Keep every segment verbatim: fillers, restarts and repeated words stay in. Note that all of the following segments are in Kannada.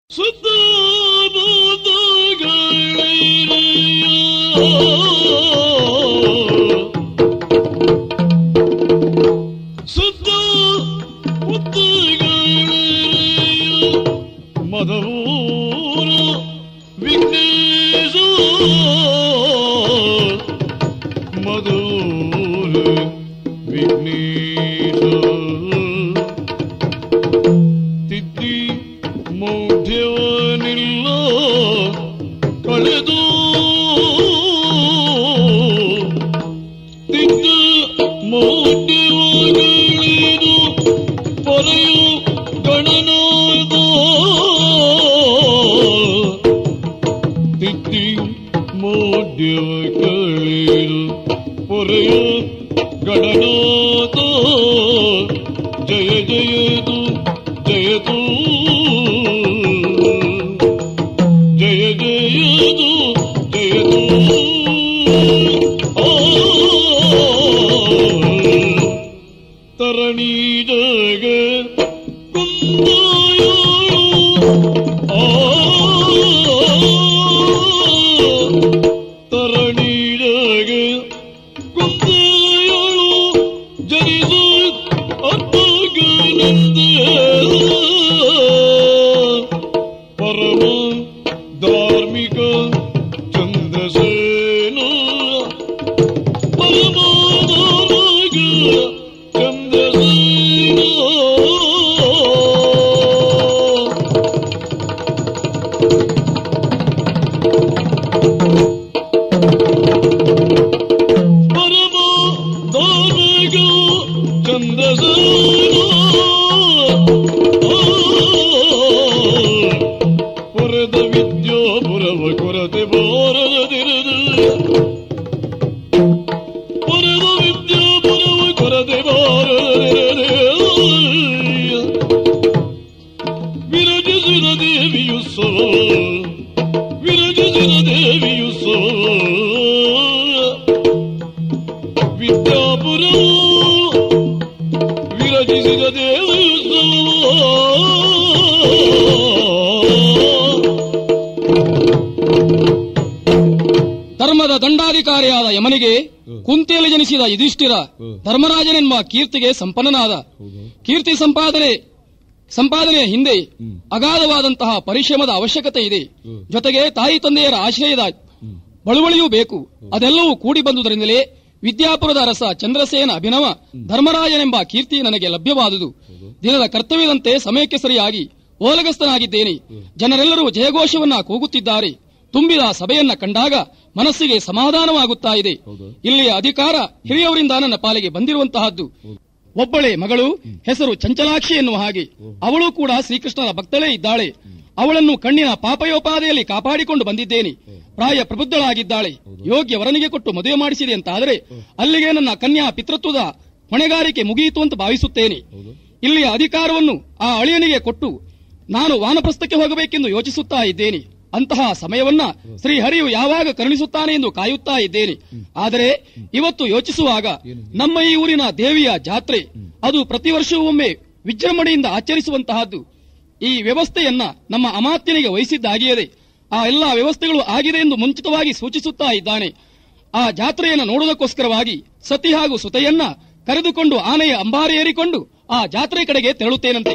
ದಂಡಾಧಿಕಾರಿಯಾದ ಯಮನಿಗೆ ಕುಂತಿಯಲ್ಲಿ ಜನಿಸಿದ ಯುಧಿಷ್ಠಿರ ಧರ್ಮರಾಜನೆಂಬ ಕೀರ್ತಿಗೆ ಸಂಪನ್ನನಾದ. ಕೀರ್ತಿ ಸಂಪಾದನೆ ಸಂಪಾದನೆಯ ಹಿಂದೆ ಅಗಾಧವಾದಂತಹ ಪರಿಶ್ರಮದ ಅವಶ್ಯಕತೆ ಇದೆ. ಜೊತೆಗೆ ತಾಯಿ ತಂದೆಯರ ಆಶ್ರಯದ ಬಳುವಳಿಯೂ ಬೇಕು. ಅದೆಲ್ಲವೂ ಕೂಡಿ ಬಂದುದರಿಂದಲೇ ವಿದ್ಯಾಪುರದ ಅರಸ ಚಂದ್ರಸೇನ ಅಭಿನವ ಧರ್ಮರಾಜನೆಂಬ ಕೀರ್ತಿ ನನಗೆ ಲಭ್ಯವಾದುದು. ದಿನದ ಕರ್ತವ್ಯದಂತೆ ಸಮಯಕ್ಕೆ ಸರಿಯಾಗಿ ಓಲಗಸ್ತನಾಗಿದ್ದೇನೆ. ಜನರೆಲ್ಲರೂ ಜಯಘೋಷವನ್ನ ಕೂಗುತ್ತಿದ್ದಾರೆ. ತುಂಬಿದ ಸಭೆಯನ್ನ ಕಂಡಾಗ ಮನಸ್ಸಿಗೆ ಸಮಾಧಾನವಾಗುತ್ತಾ ಇದೆ. ಇಲ್ಲಿಯ ಅಧಿಕಾರ ಹಿರಿಯವರಿಂದ ನನ್ನ ಪಾಲಿಗೆ ಬಂದಿರುವಂತಹದ್ದು. ಒಬ್ಬಳೆ ಮಗಳು, ಹೆಸರು ಚಂಚಲಾಕ್ಷಿ ಎನ್ನುವ ಹಾಗೆ. ಅವಳು ಕೂಡ ಶ್ರೀಕೃಷ್ಣನ ಭಕ್ತಳೇ ಇದ್ದಾಳೆ. ಅವಳನ್ನು ಕಣ್ಣಿನ ಪಾಪಯೋಪಾದಿಯಲ್ಲಿ ಕಾಪಾಡಿಕೊಂಡು ಬಂದಿದ್ದೇನೆ. ಪ್ರಾಯ ಪ್ರಬುದ್ಧಳಾಗಿದ್ದಾಳೆ. ಯೋಗ್ಯ ವರನಿಗೆ ಕೊಟ್ಟು ಮದುವೆ ಮಾಡಿಸಿದೆ ಅಂತಾದರೆ ಅಲ್ಲಿಗೆ ನನ್ನ ಕನ್ಯಾ ಪಿತೃತ್ವದ ಹೊಣೆಗಾರಿಕೆ ಮುಗಿಯಿತು ಅಂತ ಭಾವಿಸುತ್ತೇನೆ. ಇಲ್ಲಿಯ ಅಧಿಕಾರವನ್ನು ಆ ಅಳಿಯನಿಗೆ ಕೊಟ್ಟು ನಾನು ವಾನಪ್ರಸ್ಥಕ್ಕೆ ಹೋಗಬೇಕೆಂದು ಯೋಚಿಸುತ್ತಾ ಇದ್ದೇನೆ. ಅಂತಹ ಸಮಯವನ್ನ ಶ್ರೀಹರಿಯು ಯಾವಾಗ ಕರುಣಿಸುತ್ತಾನೆ ಎಂದು ಕಾಯುತ್ತಾ ಇದ್ದೇನೆ. ಆದರೆ ಇವತ್ತು ಯೋಚಿಸುವಾಗ ನಮ್ಮ ಈ ಊರಿನ ದೇವಿಯ ಜಾತ್ರೆ ಅದು ಪ್ರತಿ ವರ್ಷವೊಮ್ಮೆ ವಿಜೃಂಭಣೆಯಿಂದ ಆಚರಿಸುವಂತಹದ್ದು. ಈ ವ್ಯವಸ್ಥೆಯನ್ನ ನಮ್ಮ ಅಮಾತ್ಯನಿಗೆ ವಹಿಸಿದ್ದಾಗಿಯದೆ ಆ ಎಲ್ಲಾ ವ್ಯವಸ್ಥೆಗಳು ಆಗಿದೆ ಎಂದು ಮುಂಚಿತವಾಗಿ ಸೂಚಿಸುತ್ತಾ ಇದ್ದಾನೆ. ಆ ಜಾತ್ರೆಯನ್ನು ನೋಡುವುದಕ್ಕೋಸ್ಕರವಾಗಿ ಸತಿ ಹಾಗೂ ಸುತೆಯನ್ನ ಕರೆದುಕೊಂಡು ಆನೆಯ ಅಂಬಾರಿ ಏರಿಕೊಂಡು ಆ ಜಾತ್ರೆ ಕಡೆಗೆ ತೆರಳುತ್ತೇನಂತೆ.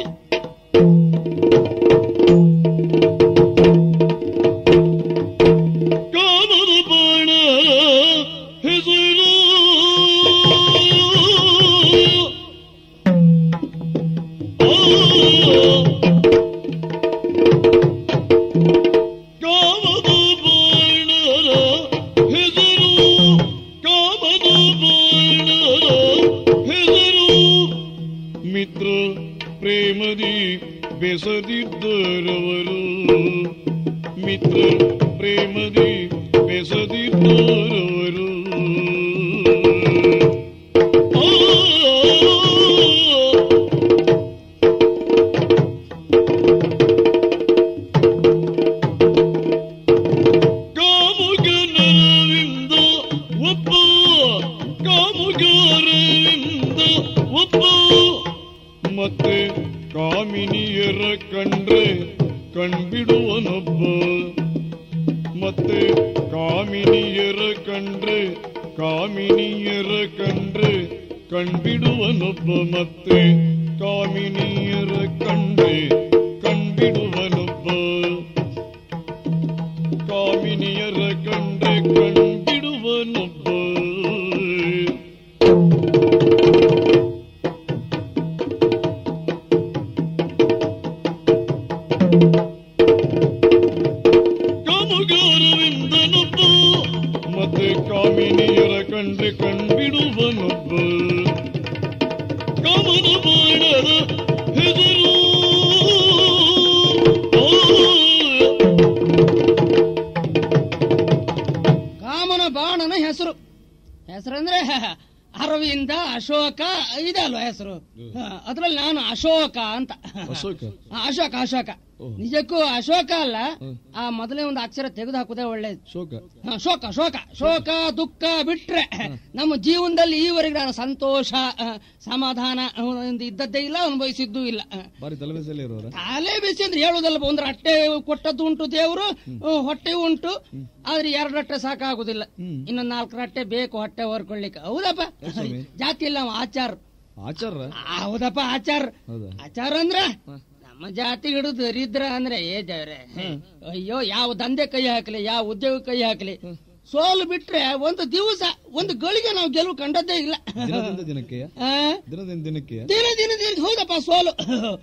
ಬೆಸದಿದ್ದರವರು ಮಿತ್ರ ಪ್ರೇಮದಿ ಬೆಸದಿದ್ದರವರು ಕಾಮುಗನರವಿಂದ ಒಬ್ಬ ಕಾಮುಗಾರವಿಂದ ಒಬ್ಬ ಮತ್ತೆ ಕಾಮಿನಿಯರ ಕಂಡ್ರೆ ಕಣ್ಬಿಡುವನೊಬ್ಬ. ಮತ್ತೆ ಕಾಮಿನಿಯರ ಕಂಡ್ರೆ ಕಾಮಿನಿಯರ ಕಂಡ್ರೆ ಕಣ್ಬಿಡುವನೊಬ್ಬ. ಮತ್ತೆ ಕಾಮಿನಿಯರ ಕಂಡ್ರೆ ಕಣ್ಬಿಡುವನೊಬ್ಬ. ಕಾಮಿನಿಯರ ಕಂಡ್ರೆ ಕಣ್ಬಿಡುವನೊಬ್ಬ. ಕಾಮಗಾರವೆಂದನೊಬ್ಬ. ಮತ್ತೆ ಕಾಮಿನಿಯರ ಕಂಡ್ರೆ ಕಣ್ಬಿಡುವನೊಬ್ಬ. ಕಾಮನ ಬಾಣದ ಹೆಸರು ಕಾಮನ ಬಾಣನ ಹೆಸರು ಹೆಸರಂದ್ರೆ ಅರವಿಂದ ಅಶೋಕ ಇದೆ ಅಲ್ವಾ ಹೆಸರು. ಅದ್ರಲ್ಲಿ ನಾನು ಅಶೋಕ ಅಂತ. ಅಶೋಕ ಅಶೋಕ ಅಶೋಕ ನಿಜಕ್ಕೂ ಅಶೋಕ ಅಲ್ಲ, ಆ ಮೊದಲೇ ಒಂದು ಅಕ್ಷರ ತೆಗೆದು ಹಾಕುದೇ ಒಳ್ಳೇದು. ಶೋಕ ಶೋಕ ಶೋಕ ಶೋಕ ದುಃಖ ಬಿಟ್ರೆ ನಮ್ಮ ಜೀವನದಲ್ಲಿ ಈವರೆಗೆ ನಾನು ಸಂತೋಷ ಸಮಾಧಾನ ಇದ್ದದ್ದೇ ಇಲ್ಲ, ಅನುಭವಿಸಿದ್ದೂ ಇಲ್ಲ. ಬಾರಿ ತಲೆಬಿಸಿಯಲ್ಲಿ ಇರೋರ ತಲೆ ಬಿಸಿ ಅಂದ್ರೆ ಹೇಳುದಲ್ಲ, ಒಂದು ಅಟ್ಟೆ ಕೊಟ್ಟದ್ದು ಉಂಟು ದೇವರು, ಹೊಟ್ಟೆ ಉಂಟು, ಆದ್ರೆ ಎರಡು ರಟ್ಟೆ ಸಾಕಾಗುದಿಲ್ಲ, ಇನ್ನೊಂದು ನಾಲ್ಕು ರಟ್ಟೆ ಬೇಕು ಹೊಟ್ಟೆ ಹೊರ್ಕೊಳ್ಳಿಕ್ಕೆ. ಹೌದಪ್ಪ, ಜಾತಿ ಇಲ್ಲ ಆಚಾರ ಆಚಾರ. ಹೌದಪ್ಪ ಆಚಾರ. ಆಚಾರ ಅಂದ್ರೆ ನಮ್ಮ ಜಾತಿ ಹಿಡಿದು ದರಿದ್ರ ಅಂದ್ರೆ ಏ ದೇವ್ರೆ, ಅಯ್ಯೋ ಯಾವ ದಂಧೆ ಕೈ ಹಾಕ್ಲಿ, ಯಾವ ಉದ್ಯೋಗ ಕೈ ಹಾಕ್ಲಿ, ಸೋಲು ಬಿಟ್ರೆ ಒಂದು ದಿವಸ ಒಂದು ಗಳಿಗೆ ನಾವು ಗೆಲುವು ಕಂಡದ್ದೇ ಇಲ್ಲ. ದಿನಕ್ಕೆ ದಿನಕ್ಕೆ ದಿನ ದಿನ ದಿನ ಹೌದಪ್ಪ ಸೋಲು.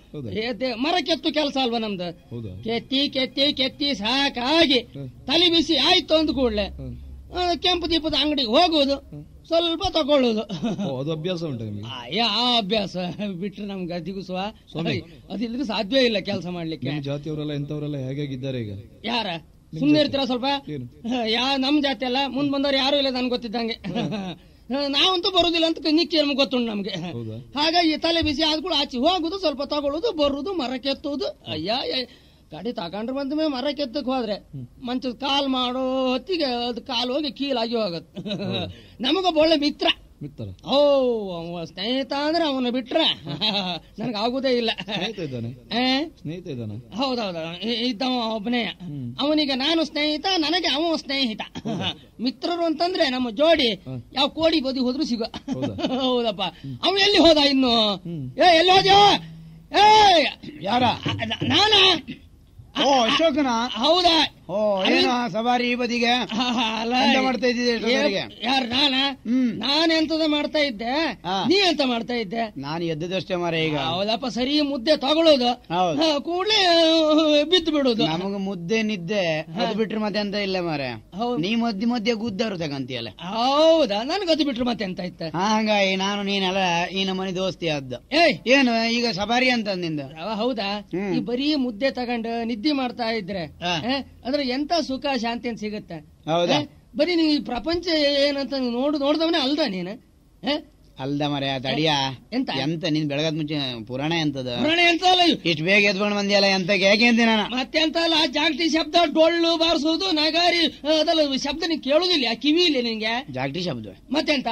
ಮರ ಕೆತ್ತು ಕೆಲಸ ಅಲ್ವಾ ನಮ್ದು. ಕೆತ್ತಿ ಕೆತ್ತಿ ಕೆತ್ತಿ ಸಾಕಾಗಿ ತಲೆ ಬಿಸಿ ಆಯ್ತು ಅಂದ ಕೂಡಲೇ ಕೆಂಪು ದೀಪದ ಅಂಗಡಿಗೆ ಹೋಗುವುದು, ಸ್ವಲ್ಪ ತಗೊಳ್ಳುದು. ಅದು ಅಭ್ಯಾಸ ಉಂಟು ನಿಮಗೆ? ಯಾವ ಅಭ್ಯಾಸ ಬಿಟ್ರೆ ನಮ್ಗೆ ದಿಗುಸುವ ಅದಿಲ್ಲದ್ರೆ ಸಾಧ್ಯವೇ ಇಲ್ಲ ಕೆಲಸ ಮಾಡ್ಲಿಕ್ಕೆ. ಜಾತಿಯವರೆಲ್ಲ ಎಂತವರೆಲ್ಲ ಹೇಗಾಗಿದ್ದಾರೆ ಈಗ? ಯಾರ ಸುಮ್ನೆ ಇರ್ತೀರಾ ಸ್ವಲ್ಪ? ಯಾ ನಮ್ ಜಾತಿ ಅಲ್ಲ, ಮುಂದ್ ಬಂದವ್ರು ಯಾರು ಇಲ್ಲ ನನ್ಗೆ ಗೊತ್ತಿದ್ದಂಗೆ. ನಾವಂತೂ ಬರುದಿಲ್ಲ ಅಂತ ನಿಕ್ಕಿ ನಮ್ಗೆ ಗೊತ್ತುಂಟು ನಮ್ಗೆ. ಹಾಗಾಗಿ ತಲೆ ಬಿಸಿ ಆದ್ಕೂಡ ಆಚೆ ಹೋಗುದು, ಸ್ವಲ್ಪ ತಗೊಳ್ಳುದು, ಬರುದು, ಮರ ಕೆತ್ತುವುದು. ಅಯ್ಯ ಗಾಡಿ ತಗೊಂಡ್ರೆ ಬಂದ ಮೇಲೆ ಮರ ಕೆತ್ತಕ್ ಹೋದ್ರೆ ಮಂಚದ ಕಾಲ್ ಮಾಡೋ ಹೊತ್ತಿಗೆ ಅದು ಕಾಲು ಹೋಗಿ ಕೀಲಾಗಿ ಹೋಗತ್. ನಮಗೊಬ್ಬ ಒಳ್ಳೆ ಮಿತ್ರ ಮಿತ್ರ. ಓ ಅವ ಸ್ನೇಹಿತ ಅಂದ್ರೆ ಅವನ ಬಿಟ್ರೆ ನನ್ಗೆ ಆಗುದೇ ಇಲ್ಲ. ಸ್ನೇಹಿತ ಇದ್ದಾನೆ? ಹೌದೌದ, ಇದ್ದವ ಒಬ್ಬನೇ. ಅವನಿಗೆ ನಾನು ಸ್ನೇಹಿತ, ನನಗೆ ಅವ ಸ್ನೇಹಿತ. ಮಿತ್ರರು ಅಂತಂದ್ರೆ ನಮ್ಮ ಜೋಡಿ ಯಾವ ಕೋಡಿ ಬದಿ ಹೋದ್ರು ಸಿಗೋ. ಹೌದಪ್ಪ. ಅವನು ಎಲ್ಲಿ ಹೋದ ಇನ್ನು? ಏ ಎಲ್ಲಿ ಹೋದ್ಯೋ? ಏ ಯಾರ? ನಾನ. ಓ ಅಶೋಕನ? ಹೌದಾ? ಓ ಏನೋ ಸವಾರಿ ಈ ಬದಿಗೆ ಮಾಡ್ತಾ ಇದ್ದಿದ್ದೆ? ಯಾರು? ನಾನ? ನಾನ್ ಎಂತದ ಮಾಡ್ತಾ ಇದ್ದೆ, ನೀ ಎಂತ ಮಾಡ್ತಾ ಇದ್ದೆ? ನಾನು ಎದ್ದದಷ್ಟೇ ಮಾರ ಈಗ. ಹೌದಪ್ಪ, ಸರಿ ಮುದ್ದೆ ತಗೊಳ್ಳೋದು, ಕೂಡ್ಲೆ ಬಿದ್ದು ಬಿಡುದು. ನಮಗ ಮುದ್ದೆ ನಿದ್ದೆ ಅದು ಬಿಟ್ರೆ ಮತ್ತೆ ಅಂತ ಇಲ್ಲ ಮಾರ. ನೀ ಮಧ್ಯ ಮಧ್ಯ ಗುದ್ದಾರು ತಗಂತೀಯಲ್ಲ. ಹೌದಾ? ನನ್ಗೆ ಅದು ಬಿಟ್ರೆ ಮತ್ತೆ ಎಂತ ಇತ್ತ? ಹಂಗಾಗಿ ನಾನು ನೀನೆಲ್ಲ ಈ ನಮ್ಮನೆ ದೋಸ್ತಿ ಆದ್ದ. ಏನು ಈಗ ಸವಾರಿ ಅಂತ ನಿಂದ? ಹೌದಾ? ಈ ಬರೀ ಮುದ್ದೆ ತಗೊಂಡು ನಿದ್ದೆ ಮಾಡ್ತಾ ಇದ್ರೆ ಅದ್ರ ಎಂತ ಸುಖ ಶಾಂತಿ ಅಂತ ಸಿಗುತ್ತೆ? ಹೌದಾ? ಬರೀ ನೀ ಪ್ರಪಂಚ ಏನಂತ ನೋಡು ನೋಡ್ದವನೇ ಅಲ್ದ ನೀನು? ಅಲ್ದ ಮರ ತಡಿಯ ಎಂತ ಎಂತ ನೀನ್ ಬೆಳಗದ ಮುಂಚೆ ಪುರಾಣ ಎಂತದ? ಪುರಾಣ ಎಂತ ಅಲ್ಲ, ಇಷ್ಟು ಬೇಗ ಎದ್ಕೊಂಡ್ ಬಂದಿಯಲ್ಲ ಎಂತ ಯಾಕೆ ಅಂತೀನಿ ನಾನು. ಮತ್ತೆಂತ ಅಲ್ಲ, ಜಾಗಟಿ ಶಬ್ದ, ಡೊಳ್ಳು ಬಾರಿಸೋದು, ನಗಾರಿ ಅದಲ್ಲ ಶಬ್ದ ನೀನ್ ಕೇಳುದಿಲ್ಲ, ಕಿವಿ ಇಲ್ಲ ನಿಂಗೆ? ಜಾಗಟಿ ಶಬ್ದ ಮತ್ತೆಂತ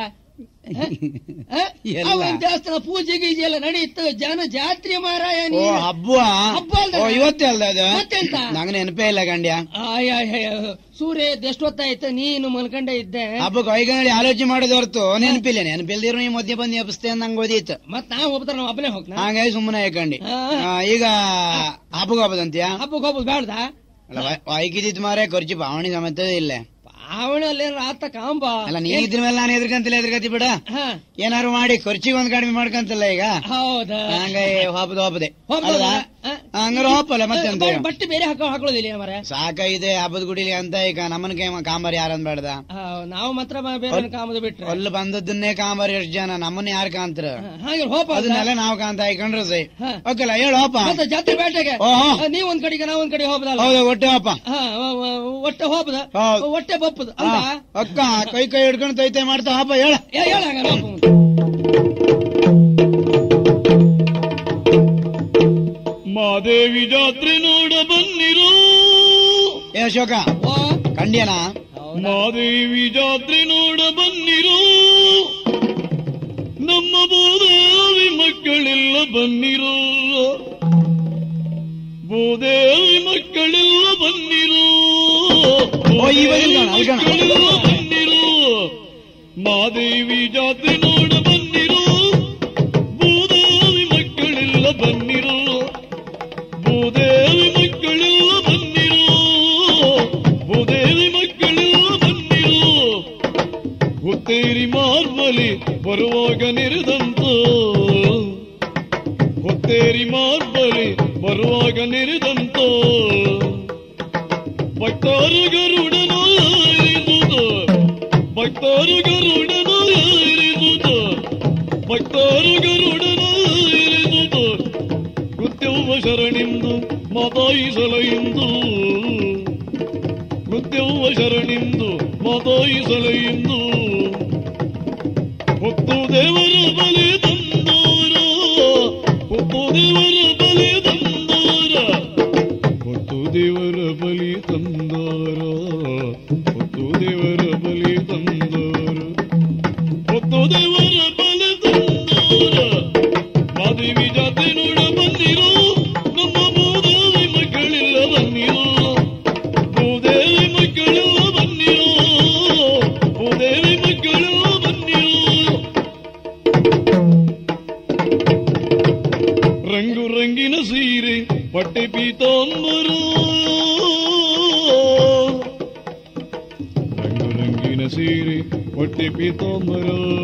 ದೇವಸ್ಥಾನ ಪೂಜೆ ಗೀಜೆ ಎಲ್ಲ ನಡೆಯುತ್ತೆ, ಜನ ಜಾತ್ರೆ ಮಾರಾಯ. ಹಬ್ಬ ಹಬ್ಬ ಇವತ್ತೇ ಅಲ್ದ ಅದು? ಮತ್ತೆಂತ ನಂಗೆ ನೆನಪೇ ಇಲ್ಲ ಗಂಡ್ಯ. ಸೂರ್ಯ ಎಷ್ಟೊತ್ತಾಯ್ತು, ನೀನು ಮಲ್ಕೊಂಡೆ ಇದ್ದೆ. ಹಬ್ಬಕ್ಕೆ ಐಗಂಡಿ ಆಲೋಚನೆ ಮಾಡೋದು ಹೊರತು ನೆನಪಿಲ್ಲ. ನೆನಪಿಲ್ದಿರೋ ನೀ ಮಧ್ಯೆ ಬಂದು ಎಬ್ಸ್ತೇ ನಂಗೆ ಓದಿತ್ತು. ಮತ್ ನಾವು ಹೋಗ್ತಾರ, ನಾವು ಒಬ್ಬನೇ ಹೋಗ್ನ. ಹಂಗಾಗಿ ಸುಮ್ಮನೆ ಯಾಕಂಡಿ ಈಗ ಹಬ್ಬಕ್ಕೆ ಹೋಗ್ಬೋದಂತೀಯ? ಹಬ್ಬಕ್ಕೆ ಹೋಗ್ಬೋದು ಬೇಡ್ದ? ಅಲ್ಲ ಐಕಿದಿತ್ ಮಾರೇ ಖರ್ಚು ಪಾವಣಿ ಸಮೇತ ಇಲ್ಲ. ಪಾವಣಿ ಅಲ್ಲೇ ಆತ ಕಾಂಬ ಅಲ್ಲ, ನೀ ಇದ್ರ ಮೇಲೆ ನಾನು ಎದ್ರಕಂತಿಲ್ಲ ಎದ್ರಕತಿ ಬಿಡ. ಏನಾರು ಮಾಡಿ ಖರ್ಚಿಗೆ ಒಂದ್ ಕಡಿಮೆ ಮಾಡ್ಕಂತಲ್ಲ ಈಗ. ಹೌದಾ? ಹಂಗಾಗಿ ಹೋಪದ ಹೋಪದೆ ಹಂಗಾರೆ ಹೋಪಲ್ಲ ಮತ್ತೆ ಬಟ್ಟೆ ಬೇರೆ ಹಾಕೋ ಹಾಕೊಳ್ಳೋದಿಲ್ಲ ಮರ. ಸಾಕಾಗಿದೆ ಹಬ್ಬದ ಗುಡಿಲಿ ಅಂತ ಈಗ ನಮ್ಮನ್ನ ಕಾಂಬಾರಿ ಯಾರಂದ್ ಬೇಡದ? ನಾವು ಮಾತ್ರ ಬೇರೆ ಕಾಂಬದು ಬಿಟ್ರೆ ಅಲ್ಲಿ ಬಂದದ್ದನ್ನೇ ಕಾಂಬಾರಿ ಎಷ್ಟು ಜನ, ನಮ್ಮನ್ನ ಯಾರು ಕಾಂತಾರ? ಹಾಗೆ ಹೋಪ ಅದನ್ನೆಲ್ಲ ನಾವು ಕಾಂತ ಹಾಕೊಂಡ್ರೆ ಸೈ ಓಕೆಲ್ಲ ಹೇಳು ಹೋಪ. ಜಾತ್ರೆ ಬೇಟೆಗೆ ನೀವ್ ಒಂದ್ ಕಡೆಗೆ ನಾವ್ ಒಂದ್ ಕಡೆ ಹೋಪದಲ್ಲ? ಹೌದಾ? ಹೊಟ್ಟೆ ಹೋಪ, ಹೊಟ್ಟೆ ಹೋಪದ, ಹೊಟ್ಟೆ ಬಪ್ಪದ ಅಕ್ಕ ಕೈ ಕೈ ಹಿಡ್ಕೊಂಡು ತೈತೆ ಮಾಡ್ತಾ ಹೋಪ ಹೇಳ ಹೇಳ. ಮಾದೇವಿ ಜಾತ್ರೆ ನೋಡ ಬನ್ನಿರು. ಏ ಅಶೋಕ ಕಂಡ್ಯನ? ಮಾದೇವಿ ಜಾತ್ರೆ ನೋಡ ಬನ್ನಿರು, ನಮ್ಮ ಭೂದೇವಿ ಮಕ್ಕಳೆಲ್ಲ ಬನ್ನಿರು. ಭೂದೇವಿ ಮಕ್ಕಳೆಲ್ಲ ಬನ್ನಿರು, ಮಕ್ಕಳೆಲ್ಲ ಬನ್ನಿರು, ಮಾದೇವಿ ಜಾತ್ರೆ ನೋಡ ಬನ್ನಿರು, ಭೂದೇವಿ ಮಕ್ಕಳೆಲ್ಲ ಬನ್ನಿರು, ಭೂದೇವಿ ಮಕ್ಕಳೆಲ್ಲ ಬನ್ನಿರು, ಭೂದೇವಿ ಮಕ್ಕಳೆಲ್ಲ ಬನ್ನಿರು. ಹುತ್ತೇರಿ ಮಾರ್ಬಲಿ ಬರುವಾಗ ನೆರೆದಂತು, ಹುತ್ತೇರಿ ಮಾರ್ಬಲಿ ಬರುವಾಗ ನೆರೆದಂತು, ಭಕ್ತರು ಗರುಡನು ಏರಿದುದು, ಭಕ್ತರು ಗರುಡನು ಏರಿದುದು, ಭಕ್ತರು ಗರುಡನು ಏರಿದುದು. ಕೃತ್ಯವ್ವ ಶರಣಿಂದು ಮಾತಾಯಿಸಲ ಇಂದು, ಕೃತ್ಯವ್ವ ಶರಣಿಂದು ಮಾತಾಯಿಸಲ ಇಂದು. ಹೊತ್ತು ದೇವರ ಬಲಿ ತಂದೋರ, ಹೊತ್ತು ದೇವರ ಬಲಿ ತಂದೋರ, ಹೊತ್ತು ದೇವರ ಬಲಿ ತಂದೋರ, ಹೊತ್ತು ದೇವರ ಬಲಿ ತಂದೋರ, ಹೊತ್ತು ದೇವರ ಬಲಿ ತಂದೋರ. ಮಾದೇವಿ ಜಾತ್ರೆ ನೋಡ ಬನ್ನಿರು, ನಮ್ಮ ಭೂದೇವಿ ಮಕ್ಕಳೆಲ್ಲ ಬನ್ನಿರು, ಭೂದೇವಿ ಮಕ್ಕಳೆಲ್ಲ ಬನ್ನಿರು, ಭೂದೇವಿ ಮಕ್ಕಳೆಲ್ಲ ಬನ್ನಿರು. ರಂಗು ರಂಗಿನ ಸೀರೆ ಪಟ್ಟೆ ಪೀತಾಂಬರ, ರಂಗು ರಂಗಿನ ಸೀರೆ ಪಟ್ಟೆ ಪೀತಾಂಬರ.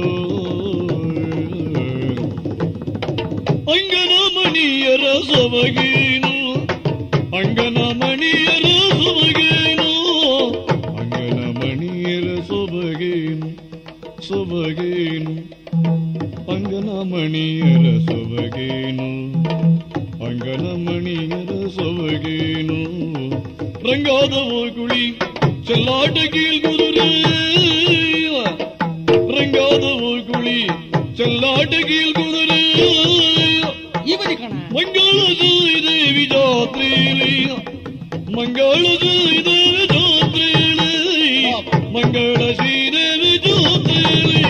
ಅಂಗನ ಮಣಿಯರ ಸೊಬಗೇನು, ಅಂಗನ ಮಣಿಯರ ಸೊಬಗೇನು, ಅಂಗನ ಮಣಿಯರ ಸೊಬಗೇನು, ಸೊಬಗೇನು, ಅಂಗನ ಮಣಿಯರ ಸೊಬಗೇನು, ಅಂಗನ ಮಣಿಯರ ಸೊಬಗೇನು. ರಂಗಾದ ಓಗುಳಿ ಚೆಲ್ಲಾಟ ಗೀಲ್ಗುದುರೆ, ರಂಗಾದ ಓಗುಳಿ ಚೆಲ್ಲಾಟ ಗೀಲ್ಗುದುರೆ. ಮಂಗಳ ದೇವಿ ಜಾತ್ರೆಯಲ್ಲಿ, ಮಂಗಳ ದೇವಿ ಜಾತ್ರೆಯಲ್ಲಿ, ಮಂಗಳ ಶ್ರೀದೇವಿ ಜಾತ್ರೆಯಲ್ಲಿ.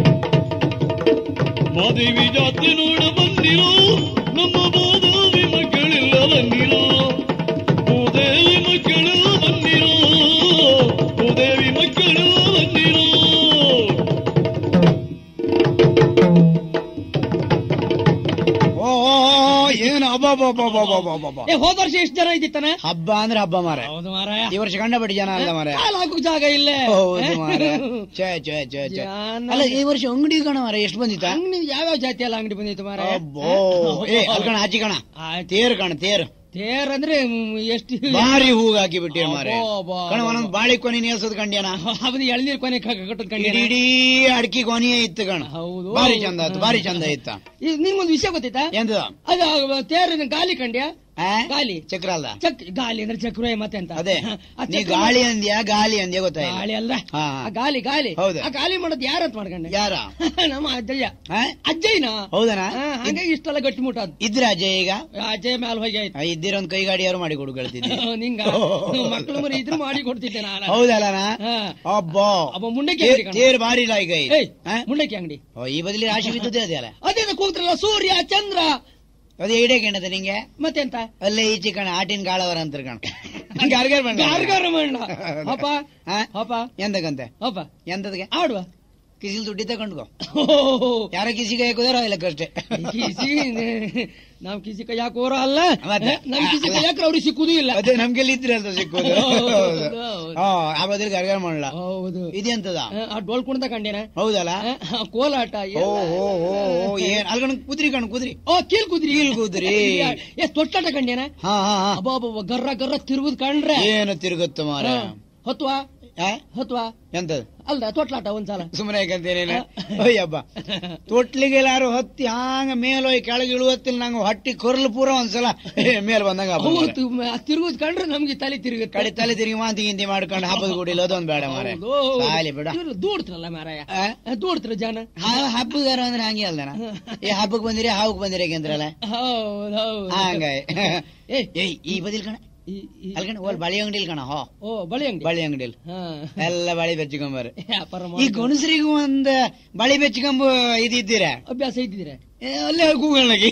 ಮಾದೇವಿ ಜಾತ್ರೆ ನೋಡ ಬನ್ನಿರೋ, ನಮ್ಮ ಭೂದೇವಿ ಮಕ್ಕಳೆಲ್ಲ ಬನ್ನಿರೋ, ಭೂದೇವಿ ಮಕ್ಕಳೆಲ್ಲ ಬನ್ನಿರೋ, ಭೂದೇವಿ ಮಕ್ಕಳೆಲ್ಲ ಬನ್ನಿರೋ. ಓ ಏನು ಹಬ್ಬ ಹೋದ ವರ್ಷ ಎಷ್ಟು ಜನ ಇದ್ದಿತ್ತಾನೆ? ಹಬ್ಬ ಅಂದ್ರೆ ಹಬ್ಬ ಮಾರ. ಹೌದು ಮಾರಾಯ, ಈ ವರ್ಷ ಕಂಡಪಟ್ಟಿ ಜನ ಅಲ್ಲ ಮಾರ, ಹಾಕುಕ್ ಜಾಗ ಇಲ್ಲೇ. ಹೌದು ಮಾರ. ಛೇ ಛೇ ಛೇ ಛೇ. ಅಲ್ಲ ಈ ವರ್ಷ ಅಂಗಡಿ ಕಣ ಮಾರ ಎಷ್ಟು ಬಂದಿತ್ತ? ಅಂಗಡಿ ಯಾವ್ಯಾವ ಜಾತಿ ಎಲ್ಲ ಅಂಗಡಿ ಬಂದಿತ್ತು ಮಾರಾಯ? ಅಬ್ಬೋ ಏ ಅಲ್ಕಣ ಆಚಿ ಕಣ ತೇರು ಕಣ ತೇರು ತೇರ್ ಅಂದ್ರೆ ಎಷ್ಟು ಭಾರಿ ಹೂಗ ಹಾಕಿ ಬಿಟ್ಟಿರ ಮಾರೆ ಕಣ. ಒಂದೊಂದು ಬಾಳಿ ಕೊನಿ ನೇಸದ್ ಕಂಡ್ಯಾನ, ಅವನು ಎಳ್ನೀರ್ ಕೊನೆ ಕಟ್ಟದ್ ಕಂಡ್ಯಾನ, ಇಡೀ ಅಡ್ಕಿ ಕೊನೆಯೇ ಇತ್ತು ಕಣ. ಹೌದು, ಭಾರಿ ಚಂದ ಆಯ್ತು, ಭಾರಿ ಚಂದ ಇತ್ತ. ನಿಮ್ಗೊಂದು ವಿಷಯ ಗೊತ್ತಿತ್ತಾ? ಎಂತ ಅದು ತೇರಿನ ಗಾಲಿ ಕಂಡ್ಯಾ? ಗಾಲಿ ಚಕ್ರ ಅಲ್ಲ, ಚಕ್ ಗಾಲಿ ಅಂದ್ರೆ ಚಕ್ರ ಮತ್ತೆ ಅಂತ. ಅದೇ ನೀ ಗಾಳಿ ಅಂದ್ಯಾ ಗಾಲಿ ಅಂದ್ಯಾ ಗೊತ್ತಾಯ್ತು? ಗಾಳಿ ಅಲ್ಲ, ಗಾಲಿ ಗಾಲಿ. ಹೌದು, ಆ ಗಾಲಿ ಮಾಡೋದು ಯಾರಂತ ಮಾಡ್ಕೊಂಡೆ? ಯಾರ? ನಮ್ಮ ಅಜ್ಜಯ್ಯ. ಅಜ್ಜಯ್ಯನ? ಹೌದನ? ಹಂಗಾಗಿ ಇಷ್ಟೆಲ್ಲ ಗಟ್ಟಿ ಮುಟ್ಟ ಇದ್ರ ಅಜಯ್ ಈಗ? ಅಜಯ್ ಮ್ಯಾಲ ಹೋಗಿ ಆಯ್ತು. ಇದ್ದೀರ ಒಂದ್ ಕೈ ಗಾಡಿಯಾರು ಮಾಡಿ ಕೊಡು ಹೇಳ್ತಿದ್ದೆ ನಿಂಗ ಮಕ್ಕಳು ಮರಿ ಇದ್ರು ಮಾಡಿ ಕೊಡ್ತಿದ್ದೆ ನಾನು. ಹೌದಲ್ಲ? ಅಬ್ಬಾ ಅಬ್ಬ ಮುಂಡಕ್ಕಿ ತೇರು ಭಾರಿ ಇಲ್ಲ ಈಗ ಮುಂಡಕ್ಕಿ ಅಂಗಡಿ ಈ ಬದಲಿ ರಾಶಿ ಬಿದ್ದುದೇ ಅದೇ ಅಲ್ಲ. ಅದೇ ಕೂತ್ರಲ್ಲ ಸೂರ್ಯ ಚಂದ್ರ ಅದೇ ಇಡೇ ಕೇಳದ ನಿಂಗೆ ಮತ್ತೆಂತ ಅಲ್ಲೇ ಈಚೆ ಕಣ ಆಟಿನ ಕಾಳವರ ಅಂತ ಕಣ ಗಾರ್ಗಾರ ಮಣ್ಣ ಅಪ್ಪ ಅಪ್ಪ ಎಂದಕ್ಕಂತೆ ಅಪ್ಪ ಎಂತದಕ್ಕೆ ಆಡುವ ಕಿಸಿಲ್ ದುಡ್ಡಿ ತಗೊಂಡ್ಕೋ. ಯಾರ ಕಿಸಿಗೆ ಹಾಕೋದಾರ ಇಲ್ಲಕ್ಕಷ್ಟೇ. ಕಿಸಿ ನಾವ್ ಕಿಸಿ ಕೈಯಾಕ ಹೋರ ಅಲ್ಲ, ನಮ್ ಕಿಸಿ ಕೈಯಾಕ್ರ ಅವ್ರಿಗೆ ಸಿಕ್ಕುದು ಇಲ್ಲ. ಅದೇ ನಮ್ಗೆಲ್ಲ ಇದ್ರೆ ಅಂತ ಸಿಕ್ಕುದು. ಆ ಬದಲಿಗೆ ಗರ್ಗಾರ ಮಾಡಲ್ಲ. ಹೌದು, ಇದೆಂತದ ಆ ಡೋಲ್ ಕುಣಿತ ಕಂಡೇನ? ಹೌದಲ್ಲ, ಕೋಲಾಟ. ಏನ್ ಅಲ್ಕಣ ಕುದ್ರಿ ಕಣ್ ಕುದ್ರಿ. ಓ ಕೀಲ್ ಕುದ್ರಿ, ಕೀಲ್ ಕುದ್ರಿ. ಎಷ್ಟ್ ತೊಟ್ಟಾಟ ಕಂಡೇನ? ಹಾ ಹಾ ಅಬ್ಬಾ ಗರ್ರ ಗರ್ರ ತಿರುಗುದ್ ಕಂಡ್ರೆ ಏನು ತಿರುಗುತ್ತ ಮಾರ. ಹೊತ್ವಾ ಹೊತ್ವಾ ಎಂತದ ಅಲ್ದ ತೊಟ್ಲಾಟ ಒಂದ್ಸಲ ಸುಮ್ಮನೆ ಯಾಕಂತೇನೇನ ಅಯ್ಯಬ್ಬ ತೊಟ್ಲಿಗೆಲ್ಲಾರು ಹತ್ತಿ ಹಾಂಗ ಮೇಲೋಯ್ ಕೆಳಗೆ ಇಳುವತ್ತಿಲ್ಲ ನಂಗೆ ಹೊಟ್ಟಿ ಕೊರ್ಲು ಪೂರ ಒಂದ್ಸಲ ಮೇಲ್ ಬಂದಂಗ ತಿರುಗುದ್ ಕಂಡ್ರೆ ನಮ್ಗೆ ತಲೆ ತಿರುಗುತ್ತೆ. ಕಡೆ ತಲೆ ತಿರುಗಿ ಮಾಂತಿ ಗಿಂತಿ ಮಾಡ್ಕೊಂಡು ಹಬ್ಬದ ಗುಡಿಲ್ಲ ಅದೊಂದ್ ಬೇಡ ಮಾರ. ಸಾಲಿ ಬೇಡ ದೂಡ್ತ್ರಲ್ಲ ಮಾರಾಯ, ದೂಡ್ತ್ರ ಜನ. ಹಬ್ಬಗಾರ ಅಂದ್ರೆ ಹಂಗೆ ಅಲ್ದನ, ಏ ಹಬ್ಬಕ್ ಬಂದಿರಿ ಹಾವಕ್ ಬಂದಿರಿ ಅಂದ್ರಲ್ಲ ಹೌದೌದು ಹಂಗ. ಏ ಈ ಬದಿಲ್ ಕಣ ಅಲ್ಕಣ ಓಲ್ ಬಳಿ ಅಂಗಡಿಲ್ ಕಣ ಹೋ ಓ ಬಳಿ ಅಂಗಡಿ ಬಳಿ ಅಂಗಡಿಲ್ ಹಾ ಎಲ್ಲ ಬಳಿ ಬೆಚ್ಕೊಂಬಾರ ವ್ಯಾಪಾರ ಈ ಮಾಡಿ ಗಣಸರಿಗೂ ಒಂದ್ ಬಳಿ ಬೆಚ್ಕೊಂಬ ಇದಿದ್ದೀರ ಅಭ್ಯಾಸ ಇದ್ದಿದ್ರೆ ಅಲ್ಲೇ ಕೂಗಳಾಗಿ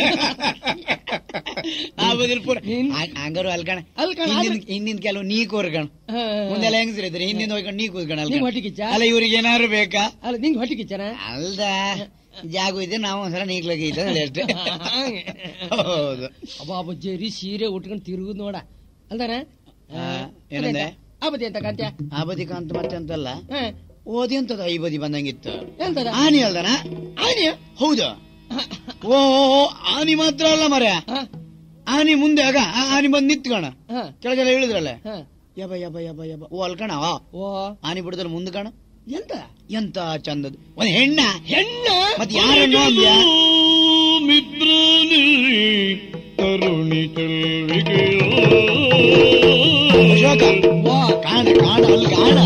ಆ ಬದಿಲ್ ಪೂರ ಹಂಗಾರು ಅಲ್ಕಣ ಅಲ್ಕಣ ಹಿಂದಿನ ಕೆಲವು ನೀ ಕೂರ್ಕಣ ಮುಂದೆಲ್ಲ ಹೆಂಗಸರಿದ್ರೆ ಹಿಂದಿನ ಹೋಗ್ಕೊಂಡು ನೀ ಕೂತ್ಕಣ ನಿಂಗ್ ಹೊಟ್ಟೆ ಕಿಚ್ಚ ಅಲ್ಲ ಇವ್ರಿಗೆ ಏನಾದ್ರು ಬೇಕಾ ಅಲ್ಲ ನಿಂಗ್ ಹೊಟ್ಟೆ ಕಿಚ್ಚನ ಅಲ್ದ ಜಾಗ ಇದೆ ನಾವು ಒಂದ್ಸಲ ನೀಗ್ಲಾಗಿ ಇದ್ದ ಅಷ್ಟೇ ಹೌದು ಅಬ್ಬಾ ಜರಿ ಸೀರೆ ಉಟ್ಕೊಂಡು ತಿರುಗುದ್ ನೋಡ ಅಲ್ದಾನ ಏನಂದೆ ಆಬದಿ ಅಂತ ಕಾಂತ್ಯ ಆ ಬದಿ ಕಾಂತ ಮತ್ತೆ ಅಂತಲ್ಲ ಓದಿ ಅಂತದ ಈ ಬದಿ ಬಂದಂಗಿತ್ತು ಎಂತದ ಆನಿ ಅಲ್ದಾನ ಆನಿಯ ಹೌದಾ ಓ ಆನಿ ಮಾತ್ರ ಅಲ್ಲ ಮರ ಆನಿ ಮುಂದೆ ಆಗ ಆನಿ ಬಂದ್ ನಿತ್ಕಣ ಕೆಳಗೆಲ್ಲ ಇಳಿದ್ರಲ್ಲ ಯಬ ಯಬ ಯಬ ಯಬ ಓ ಅಲ್ಕಣ ಓ ಆನಿ ಬಿಡದ್ರ ಮುಂದ್ ಕಣ ಎಂತ ಎಂತ ಚಂದದ್ ಒಂದ್ ಹೆಣ್ಣ ಹೆಣ್ಣ ಮತ್ ಯಾರನ್ನು ಅಂದ್ಯ ಮಿತ್ರನೇ ತರುಣಿ ಚೆಲ್ವಿಗೆಯೋ ಅಶೋಕ ವಾ ಕಾಣ ಕಾಣ ಅಲ್ಲಿ ಕಾಣ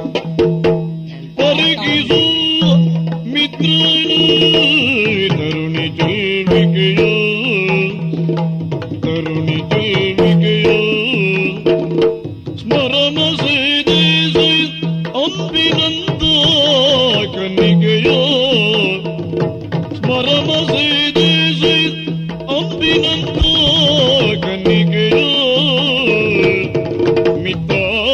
ಒರಗಿಸು ಮಿತ್ರನೇ ತರುಣಿ ಚೆಲ್ವಿಗೆಯೋ ತರುಣಿ ಚೆಲ್ವಿಗೆಯೋ ಸ್ಮರಣ ಸೇದೆ ಅಂಬಿನಂದ ಕನ್ನಿಗೆಯೋ ಸ್ಮರಣ ಸೇದೆ ಅಂಬಿನಂದ ಕನ್ನಿಗೆಯೋ ಮಿತ್ರ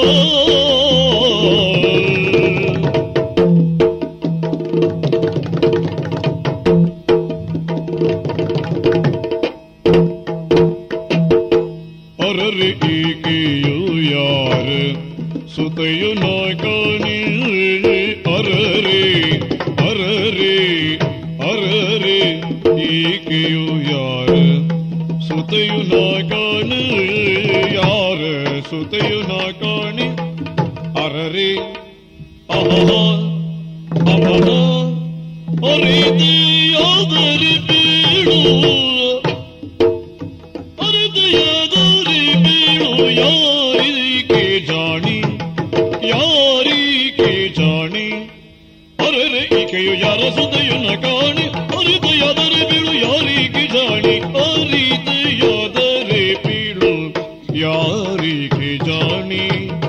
ಅರರೆ ಈಕೆಯು ಯಾರ ಸುತೆಯು ನಾಕಾನಿ ಅರರೆ ಅರರೆ ಅರರೆ ಈಕೆಯು ಯಾರ ಸುತೆಯು ನಾಕಾನಿ ಯಾರ ಸುತೆಯು ನಾಕಾನಿ ಅರರೆ ಅಹಹ ಅಹಹ ಅರಿದೆಯಾದರೆ ಬೀಳು ಅರಿದೆಯಾದರೆ ಬೀಳು ಯಾರಿಗೆ ಜಾಣಿ ಯಾರಿಗೆ ಜಾಣಿ ಅರರೆ ಈಕೆಯು ಯಾರ ಸುದೆಯು ನ ಕಾಣಿ ಅರಿದೆಯಾದರೆ ಬೀಳು ಯಾರಿಗೆ ಜಾಣಿ ಅರಿದೆಯಾದರೆ ಬೀಳು ಯಾರಿಗೆ ಜಾಣಿ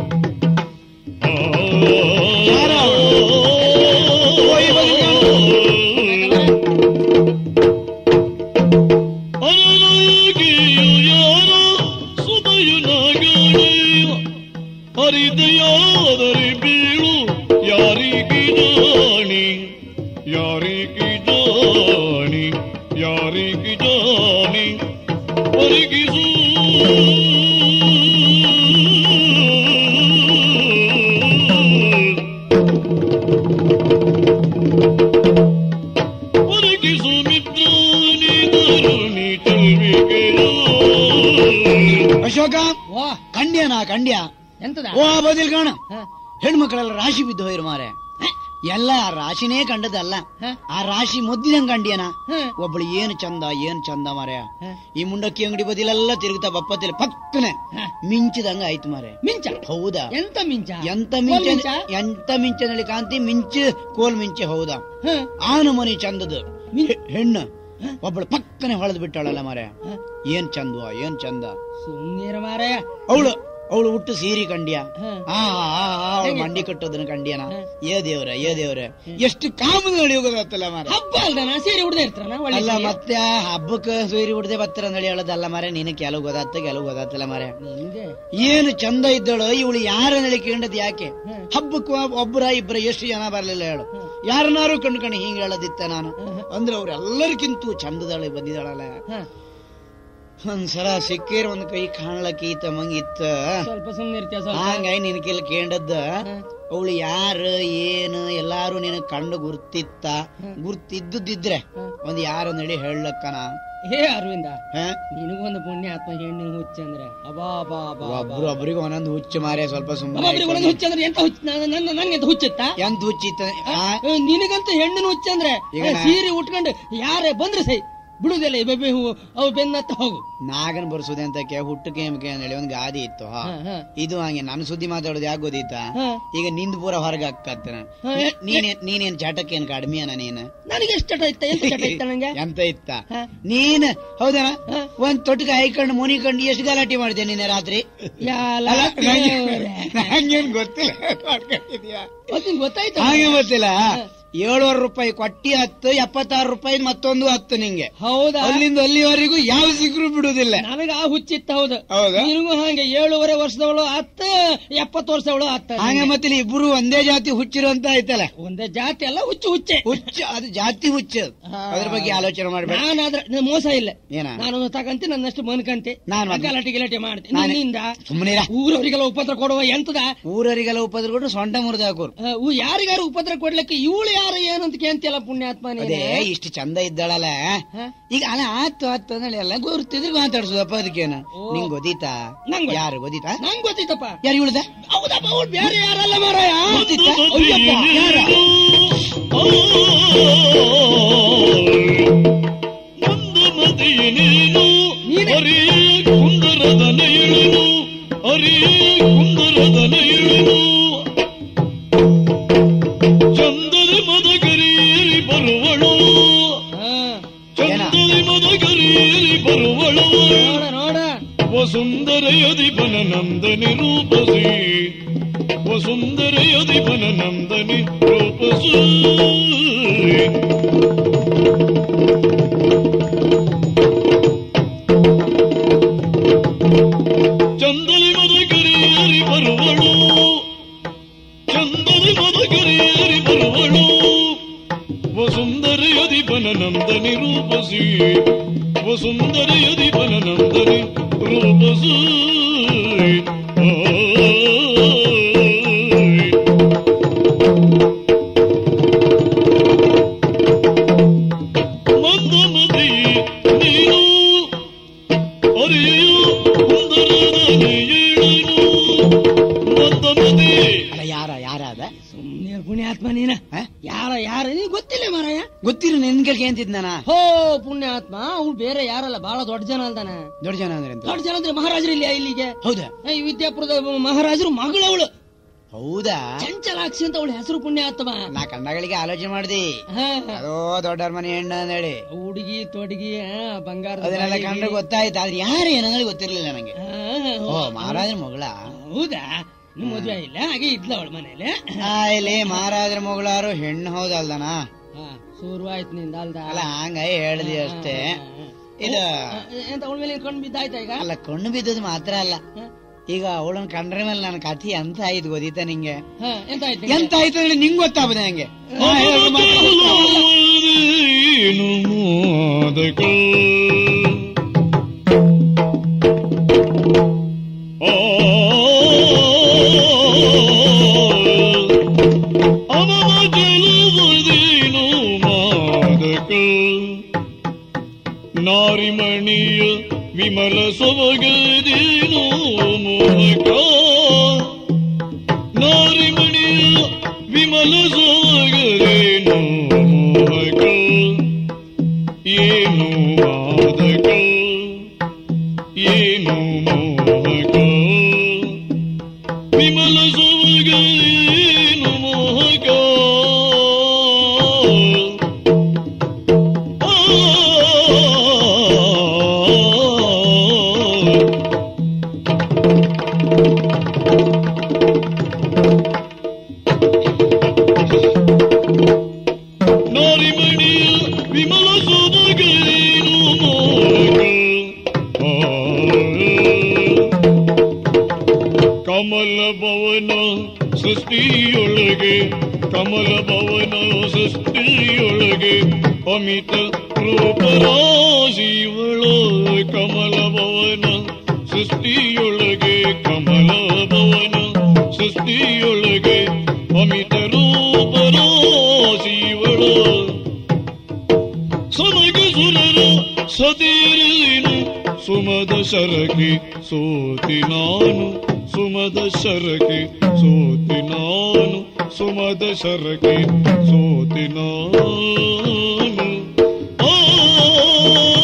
ಹರಿದೆಯಾದರೆ ಬೀಳು ಯಾರಿಗೆ ಜಾಣಿ ಯಾರಿಗೆ ಜಾಣಿ ಯಾರಿಗೆ ಜಾಣಿ ಒರಗಿಸು ಒರಗಿಸು ಮಿತ್ರನಿ ತರುಣಿ ಚೆಲ್ವಿಗೆಯೋ ಅಶೋಕ ವಾ ಕಂಡ್ಯನಾ ಕಂಡ್ಯ ಎಂತದ ಓ ಬದಿಲ್ ಕಾಣ ಹೆಣ್ಮಕ್ಳೆಲ್ಲ ರಾಶಿ ಬಿದ್ದು ಹೋಯ್ರು ಮಾರೆ ಎಲ್ಲ ಆ ರಾಶಿನೇ ಕಂಡದಲ್ಲ ಆ ರಾಶಿ ಮೊದ್ಲಿನಂಗ್ ಕಂಡ್ಯನ ಒಬ್ಳು ಏನು ಚಂದ ಏನ್ ಚಂದ ಮಾರೆ ಈ ಮುಂಡಕ್ಕಿ ಅಂಗಡಿ ಬದಿಲೆಲ್ಲ ತಿರುಗುತ್ತಾ ಬಪ್ಪತ್ತಿಲ್ಲ ಪಕ್ಕನೆ ಮಿಂಚಿದಂಗ ಆಯ್ತು ಮಾರೆ ಮಿಂಚ ಹೌದಾ ಎಂತ ಮಿಂಚ ಎಂತ ಮಿಂಚ ಎಂತ ಮಿಂಚನಲ್ಲಿ ಕಾಂತಿ ಮಿಂಚು ಕೋಲ್ ಮಿಂಚೆ ಹೌದಾ ಆನು ಮನಿ ಚಂದದ ಹೆಣ್ಣು ಒಬ್ಬಳು ಪಕ್ಕನೆ ಹೊಳೆದ್ ಬಿಟ್ಟಾಳಲ್ಲ ಮಾರೆ ಏನ್ ಚಂದವಾ ಏನ್ ಚಂದ ಸುಮ್ಮನೆ ಮಾರಾಯ ಅವಳು ಅವಳು ಹುಟ್ಟು ಸೀರಿ ಕಂಡ್ಯ ಆ ಮಂಡಿ ಕಟ್ಟೋದನ್ನ ಕಂಡ್ಯನ ಏ ದೇವ್ರ ಏ ದೇವ್ರ ಎಷ್ಟು ಕಾಮದ ನಡಿ ಹೋಗೋದತ್ತಲ್ಲ ಮಾರ ಹಬ್ಬ ಅಲ್ದಾನ ಸೀರೆ ಉಡ್ದೆ ಇರ್ತಾನ ಅಲ್ಲ ಮತ್ತೆ ಹಬ್ಬಕ್ಕ ಸೀರಿ ಉಡ್ದೆ ಬತ್ತರ ನಡಿ ಹೇಳೋದಲ್ಲ ಮಾರ ನೀನು ಕೆಲವು ಗೊತ್ತಾತ ಕೆಲವು ಗೊತ್ತಾತಲ್ಲ ಮಾರ ಏನು ಚಂದ ಇದ್ದಳು ಇವಳು ಯಾರ ನಡಿ ಕೇಳದ್ ಯಾಕೆ ಹಬ್ಬಕ್ಕ ಒಬ್ಬರ ಇಬ್ಬರ ಎಷ್ಟು ಜನ ಬರ್ಲಿಲ್ಲ ಹೇಳು ಯಾರನ್ನಾರು ಕಂಡು ಕಣಿ ಹಿಂಗ್ ಹೇಳದಿತ್ತ ನಾನು ಅಂದ್ರೆ ಅವ್ರೆಲ್ಲರಿಗಿಂತೂ ಚಂದದಳು ಬಂದಿದ್ದಾಳಲ್ಲ ಒಂದ್ಸಲ ಸಿಕ್ಕಿರ ಒಂದ್ ಕೈ ಕಾಣ್ಲಕ್ಕ ಈತ ಮಂಗಿತ್ತ ಸ್ವಲ್ಪ ಸುಮ್ಮನೆ ಇರ್ತೀಯ ಹಂಗಾಗಿ ನಿನ್ ಕೆಲ ಕೇಂಡದ್ದ ಅವಳು ಯಾರು ಏನು ಎಲ್ಲಾರು ನಿನ್ ಕಂಡು ಗುರ್ತಿತ್ತ ಗುರ್ತಿದ್ದಿದ್ರೆ ಒಂದ್ ಯಾರ ನಡಿ ಹೇಳಕ್ಕನ ಹೇ ಅರವಿಂದ ನಿನಗೊಂದು ಪುಣ್ಯ ಆತ್ಮ ಹೆಣ್ಣಿನ ಹುಚ್ಚ ಅಂದ್ರೆ ಅಬಾ ಬಾ ಬಾ ಒಬ್ರು ಒಬ್ರಿಗೆ ಒಂದೊಂದು ಹುಚ್ಚು ಮಾರೇ ಸ್ವಲ್ಪ ಸುಮ್ಮನೆ ಹುಚ್ಚ ಅಂದ್ರೆ ಎಂತ ಹುಚ್ಚ ನಂಗೆಂತ ಹುಚ್ಚಿತ್ತ ಎಂತ ಹುಚ್ಚಿತ್ತ ನಿನಗಂತ ಹೆಣ್ಣಿನ ಹುಚ್ಚ ಅಂದ್ರೆ ಸೀರೆ ಉಟ್ಕೊಂಡು ಯಾರೇ ಬಂದ್ರೆ ಸೈ ಬಿಡುದಿಲ್ಲ ಈ ಬೆಬ್ಬೆ ಹೂವು ಅವು ಬೆನ್ನತ್ತ ಹೋಗು. ನಾಗನ್ ಬರ್ಸುದೆ ಅಂತಕ್ಕೆ ಹುಟ್ಟು ಕೇಮಕೆ ಅಂತ ಹೇಳಿ ಒಂದು ಗಾದಿ ಇತ್ತು. ಹಾ ಇದು ಹಂಗೆ ನಾನು ಸುದ್ದಿ ಮಾತಾಡೋದು ಯಾಕೆ ಗೊತ್ತಿತ್ತ, ಈಗ ನಿಂದು ಪೂರ ಹೊರಗೆ ಹಾಕತ್ತ. ನೀನೇನ್ ನೀನೇನ್ ಚಟಕ್ಕೆ ಏನ್ ಕಡಿಮೆಯನ ನೀನ್? ನನಗೆ ಎಷ್ಟು ಚಟ ಇತ್ತ? ಎಂತ ಚಟ ಇತ್ತ ನಂಗೆ? ಎಂತ ಇತ್ತ ನೀನ್? ಹೌದಾ ಒಂದ್ ತೊಟ್ಕ ಹಾಯ್ಕೊಂಡು ಮುನಿಕೊಂಡು ಎಷ್ಟು ಗಲಾಟೆ ಮಾಡಿದೆ ನೀನೆ ರಾತ್ರಿ? ನಂಗೇನ್ ಗೊತ್ತಿಲ್ಲ, ಗೊತ್ತಾಯ್ತು ಹಾಗೆ ಗೊತ್ತಿಲ್ಲ. ಏಳುವರೆ ರೂಪಾಯಿ ಕೊಟ್ಟಿ ಹತ್ತು, ಎಪ್ಪತ್ತಾರು ರೂಪಾಯಿ ಮತ್ತೊಂದು ಹತ್ತು ನಿಂಗೆ. ಹೌದಾ? ಅಲ್ಲಿಂದ ಅಲ್ಲಿವರೆಗೂ ಯಾವ ಸಿಕ್ಕರು ಬಿಡುದಿಲ್ಲ. ನನಗೆ ಆ ಹುಚ್ಚಿತ್ತ. ಹೌದು ಹೌದಾ? ನಿನಗೂ ಹಾಗೆ ಏಳುವರೆ ವರ್ಷದವಳು ಹತ್ತು, ಎಪ್ಪತ್ತು ವರ್ಷದವಳು ಹತ್ತು. ಹಾಗೆ ಮತ್ತೆ ಇಬ್ರು ಒಂದೇ ಜಾತಿ ಹುಚ್ಚಿರು ಅಂತ ಆಯ್ತಲ್ಲ. ಒಂದೇ ಜಾತಿ ಅಲ್ಲ, ಹುಚ್ಚು ಹುಚ್ಚೆ. ಹುಚ್ಚು ಅದು ಜಾತಿ ಹುಚ್ಚು. ಅದ್ರ ಬಗ್ಗೆ ಆಲೋಚನೆ ಮಾಡ್ಬೇಡ. ನಾನಾದ್ರೆ ಮೋಸ ಇಲ್ಲ. ಏನ ನಾನು ತಗಂತೆ ನನ್ನಷ್ಟು ಮನ್ಕಂತೆ, ನಾನು ಗಲಾಟೆ ಗಿಲಾಟೆ ಮಾಡ್ತೀನಿ. ನಿನ್ನಿಂದ ಸುಮ್ಮನೆ ಊರವರಿಗೆಲ್ಲ ಉಪದ್ರ ಕೊಡುವ ಎಂತದ? ಊರವರಿಗೆಲ್ಲ ಉಪದ್ರ ಕೊಟ್ಟು ಸೊಂಟ ಮುರಿದ ಹಾಕೋರು. ಯಾರಿಗಾರು ಉಪದ್ರ ಕೊಡ್ಲಿಕ್ಕೆ ಇವಳು ಯಾರು ಏನಂತ ಕೇಂತಿಯಲ್ಲ ಪುಣ್ಯಾತ್ಮನೇ. ಅದೇ ಇಷ್ಟು ಚಂದ ಇದ್ದಾಳಲ್ಲ ಈಗ. ಅಲ್ಲ ಆತು ಆತು ಅಂದ್ರೆ ಎಲ್ಲ ಗುರ್ತಿದ್ರೆ ಮಾತಾಡ್ಸೋದಪ್ಪ. ಅದಕ್ಕೇನು ನಿಂಗ್ ಗೊತ್ತಿತ್ತಾ? ನಂಗೆ ಯಾರು ಗೊತ್ತಿತ್ತಾ? ನಂಗೆ ಗೊತ್ತಿತ್ತಪ್ಪ. ಯಾರು ಇವಳ್ದ? ಹೌದಪ್ಪ, ಅವಳು ಬೇರೆ ಯಾರಲ್ಲ ಮಾರಾಯ. ಗೊತ್ತಿತ್ತಾ? ವಸುಂಧರೆಯದಿಪನ ನಂದನಿ ರೂಪಸಿ, ವಸುಂಧರೆಯದಿಪನ ನಂದನಿ ರೂಪಸಿ. ಚಂದಲಿ ಮದಕರಿಯರಿ ಬರುವಳು, ಚಂದಲಿ ಮದಕರಿಯರಿ ಬರುವಳು. ವಸುಂಧರೆಯದಿಪನ ನಂದನಿ ರೂಪಸಿ, ವಸುಂಧರೆಯದಿಪನ ನಂದನಿ ರೂಪಸಿ. ಮಂದಮತಿ ನೀನು ಅರಿಯು ಕುಂದರದನೆಯೇಳನು. ಮಂದಮತಿ ಯಾರ ಯಾರಾದ? ಸುಮ್ನೆ ಪುಣ್ಯಾತ್ಮ ನೀನ. ಯಾರ ಯಾರ ನೀ ಗೊತ್ತಿಲ್ಲ ಮಾರಾಯ? ಗೊತ್ತಿರು ನಿನ್ ಕೇಳ್ಕೆ ಅಂತಿದ್ ನಾನ. ಹೋ ಪುಣ್ಯಾತ್ಮ, ಅವ್ಳು ಬೇರೆ ಯಾರಲ್ಲ, ಬಹಳ ದೊಡ್ಡ ಜನ ಅಲ್ದಾನ. ದೊಡ್ಡ ಜನ ಅಂದ್ರೆ ದೊಡ್ಡ ಜನ ಅಂದ್ರೆ ಮಹಾರಾಜರು ಇಲ್ಲ ಇಲ್ಲಿಗೆ. ಹೌದಾ? ಈ ವಿದ್ಯಾಪುರದ ಮಹಾರಾಜರು ಮಗಳವಳು. ಹೌದಾ? ಚಂಚಲಾಕ್ಷಿ ಅಂತ ಅವಳು ಹೆಸರು. ಪುಣ್ಯಾತ್ಮ, ನಾ ಕಂಡಗಳಿಗೆ ಆಲೋಚನೆ ಮಾಡ್ದಿ. ಅದೋ ದೊಡ್ಡವ್ರ ಮನೆ ಹೆಣ್ಣು ಅಂದೇಳಿ ಹುಡುಗಿ ತೊಡಗಿ ಬಂಗಾರ ಅದನ್ನೆಲ್ಲ ಕಂಡ್ರೆ ಗೊತ್ತಾಯ್ತು. ಆದ್ರೆ ಯಾರು ಏನಂದ್ರೆ ಗೊತ್ತಿರ್ಲಿಲ್ಲ ನಂಗೆ. ಓ ಮಹಾರಾಜರ ಮಗಳ? ಹೌದಾ? ನಿಮ್ ಮದ್ವೆ ಇಲ್ಲ ಹಾಗೆ ಇದ್ಲ ಅವಳ ಮನೇಲಿ. ಇಲ್ಲಿ ಮಹಾರಾಜರ ಮಗಳಾರು ಹೆಣ್ಣು ಹೌದಲ್ದನ? ಶುರುವಾಯ್ತು ನಿಂದ ಅಲ್ದ? ಅಲ್ಲ ಹಂಗ ಹೇಳ್ದಿ ಅಷ್ಟೇ. ಇದು ಎಂತ ಅವಳ ಮೇಲೆ ಕಣ್ಣು ಬಿದ್ದಾಯ್ತಾ ಈಗ? ಅಲ್ಲ ಕಣ್ಣು ಬಿದ್ದದು ಮಾತ್ರ ಅಲ್ಲ, ಈಗ ಅವಳನ್ನ ಕಂಡ್ರೆ ಮೇಲೆ ನನ್ನ ಕಥೆ ಎಂತ ಆಯ್ತು ಗೊತ್ತಿತ್ತ ನಿಂಗೆ? ಎಂತ ಆಯ್ತು? ಎಂತ ಆಯ್ತು ಅಂದ್ರೆ ನಿಂಗ್ ಗೊತ್ತಾಗ್ತದೆ ನಂಗೆ. ನಾರಿಮಣಿಯ ವಿಮಲ ಸೊಬಗದೇನು ಮೋಹಕ, ನಾರಿಮಣಿಯ ವಿಮಲ ಸೊಬಗದೇನು ಮೋಹಕ. ಏನು ಮಾದಕ, ಏನು ಮೋಹಕ. ವಿಮಲ ಸೊಬಗದೇನು ಮೋಹಕ. ಕಮಲ ಭವನ ಸೃಷ್ಟಿಯೊಳಗೆ, ಕಮಲ ಭವನ ಸೃಷ್ಟಿಯೊಳಗೆ ಅಮಿತ ರೂಪರಾಶಿವಳ. ಕಮಲ ಭವನ ಸೃಷ್ಟಿಯೊಳಗೆ, ಕಮಲ ಭವನ ಸೃಷ್ಟಿಯೊಳಗೆ ಅಮಿತ ರೂಪರಾಶಿವಳ. ಸಮಗೆ ಸುರರ ಸತೀರೇನು ಸುಮದ ಶರಕೆ ಸೋತಿ ನಾನು, ಸುಮದ ಶರಕೆ ಸೋತಿ ನಾನು, ಸುಮದ ಶರಕೆ ಸೋತಿ ನಾನು. ಆ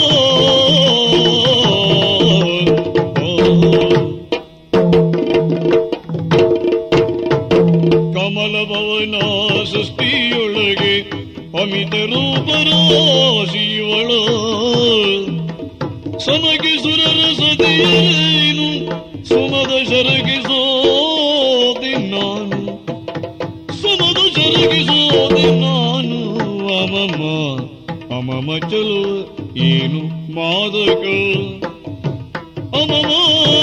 ನಮಗೆ ಸುರರ ಸದಿಯೇನು ಸುಮದ ಶರಗಿಸೋದೆ ನಾನು ಸುಮದ ಶರಗಿಸೋದೆ ನಾನು ಅಮಮ ಅಮಮ ಚಲೋ ಏನು ಮಾದಕ ಅಮಮ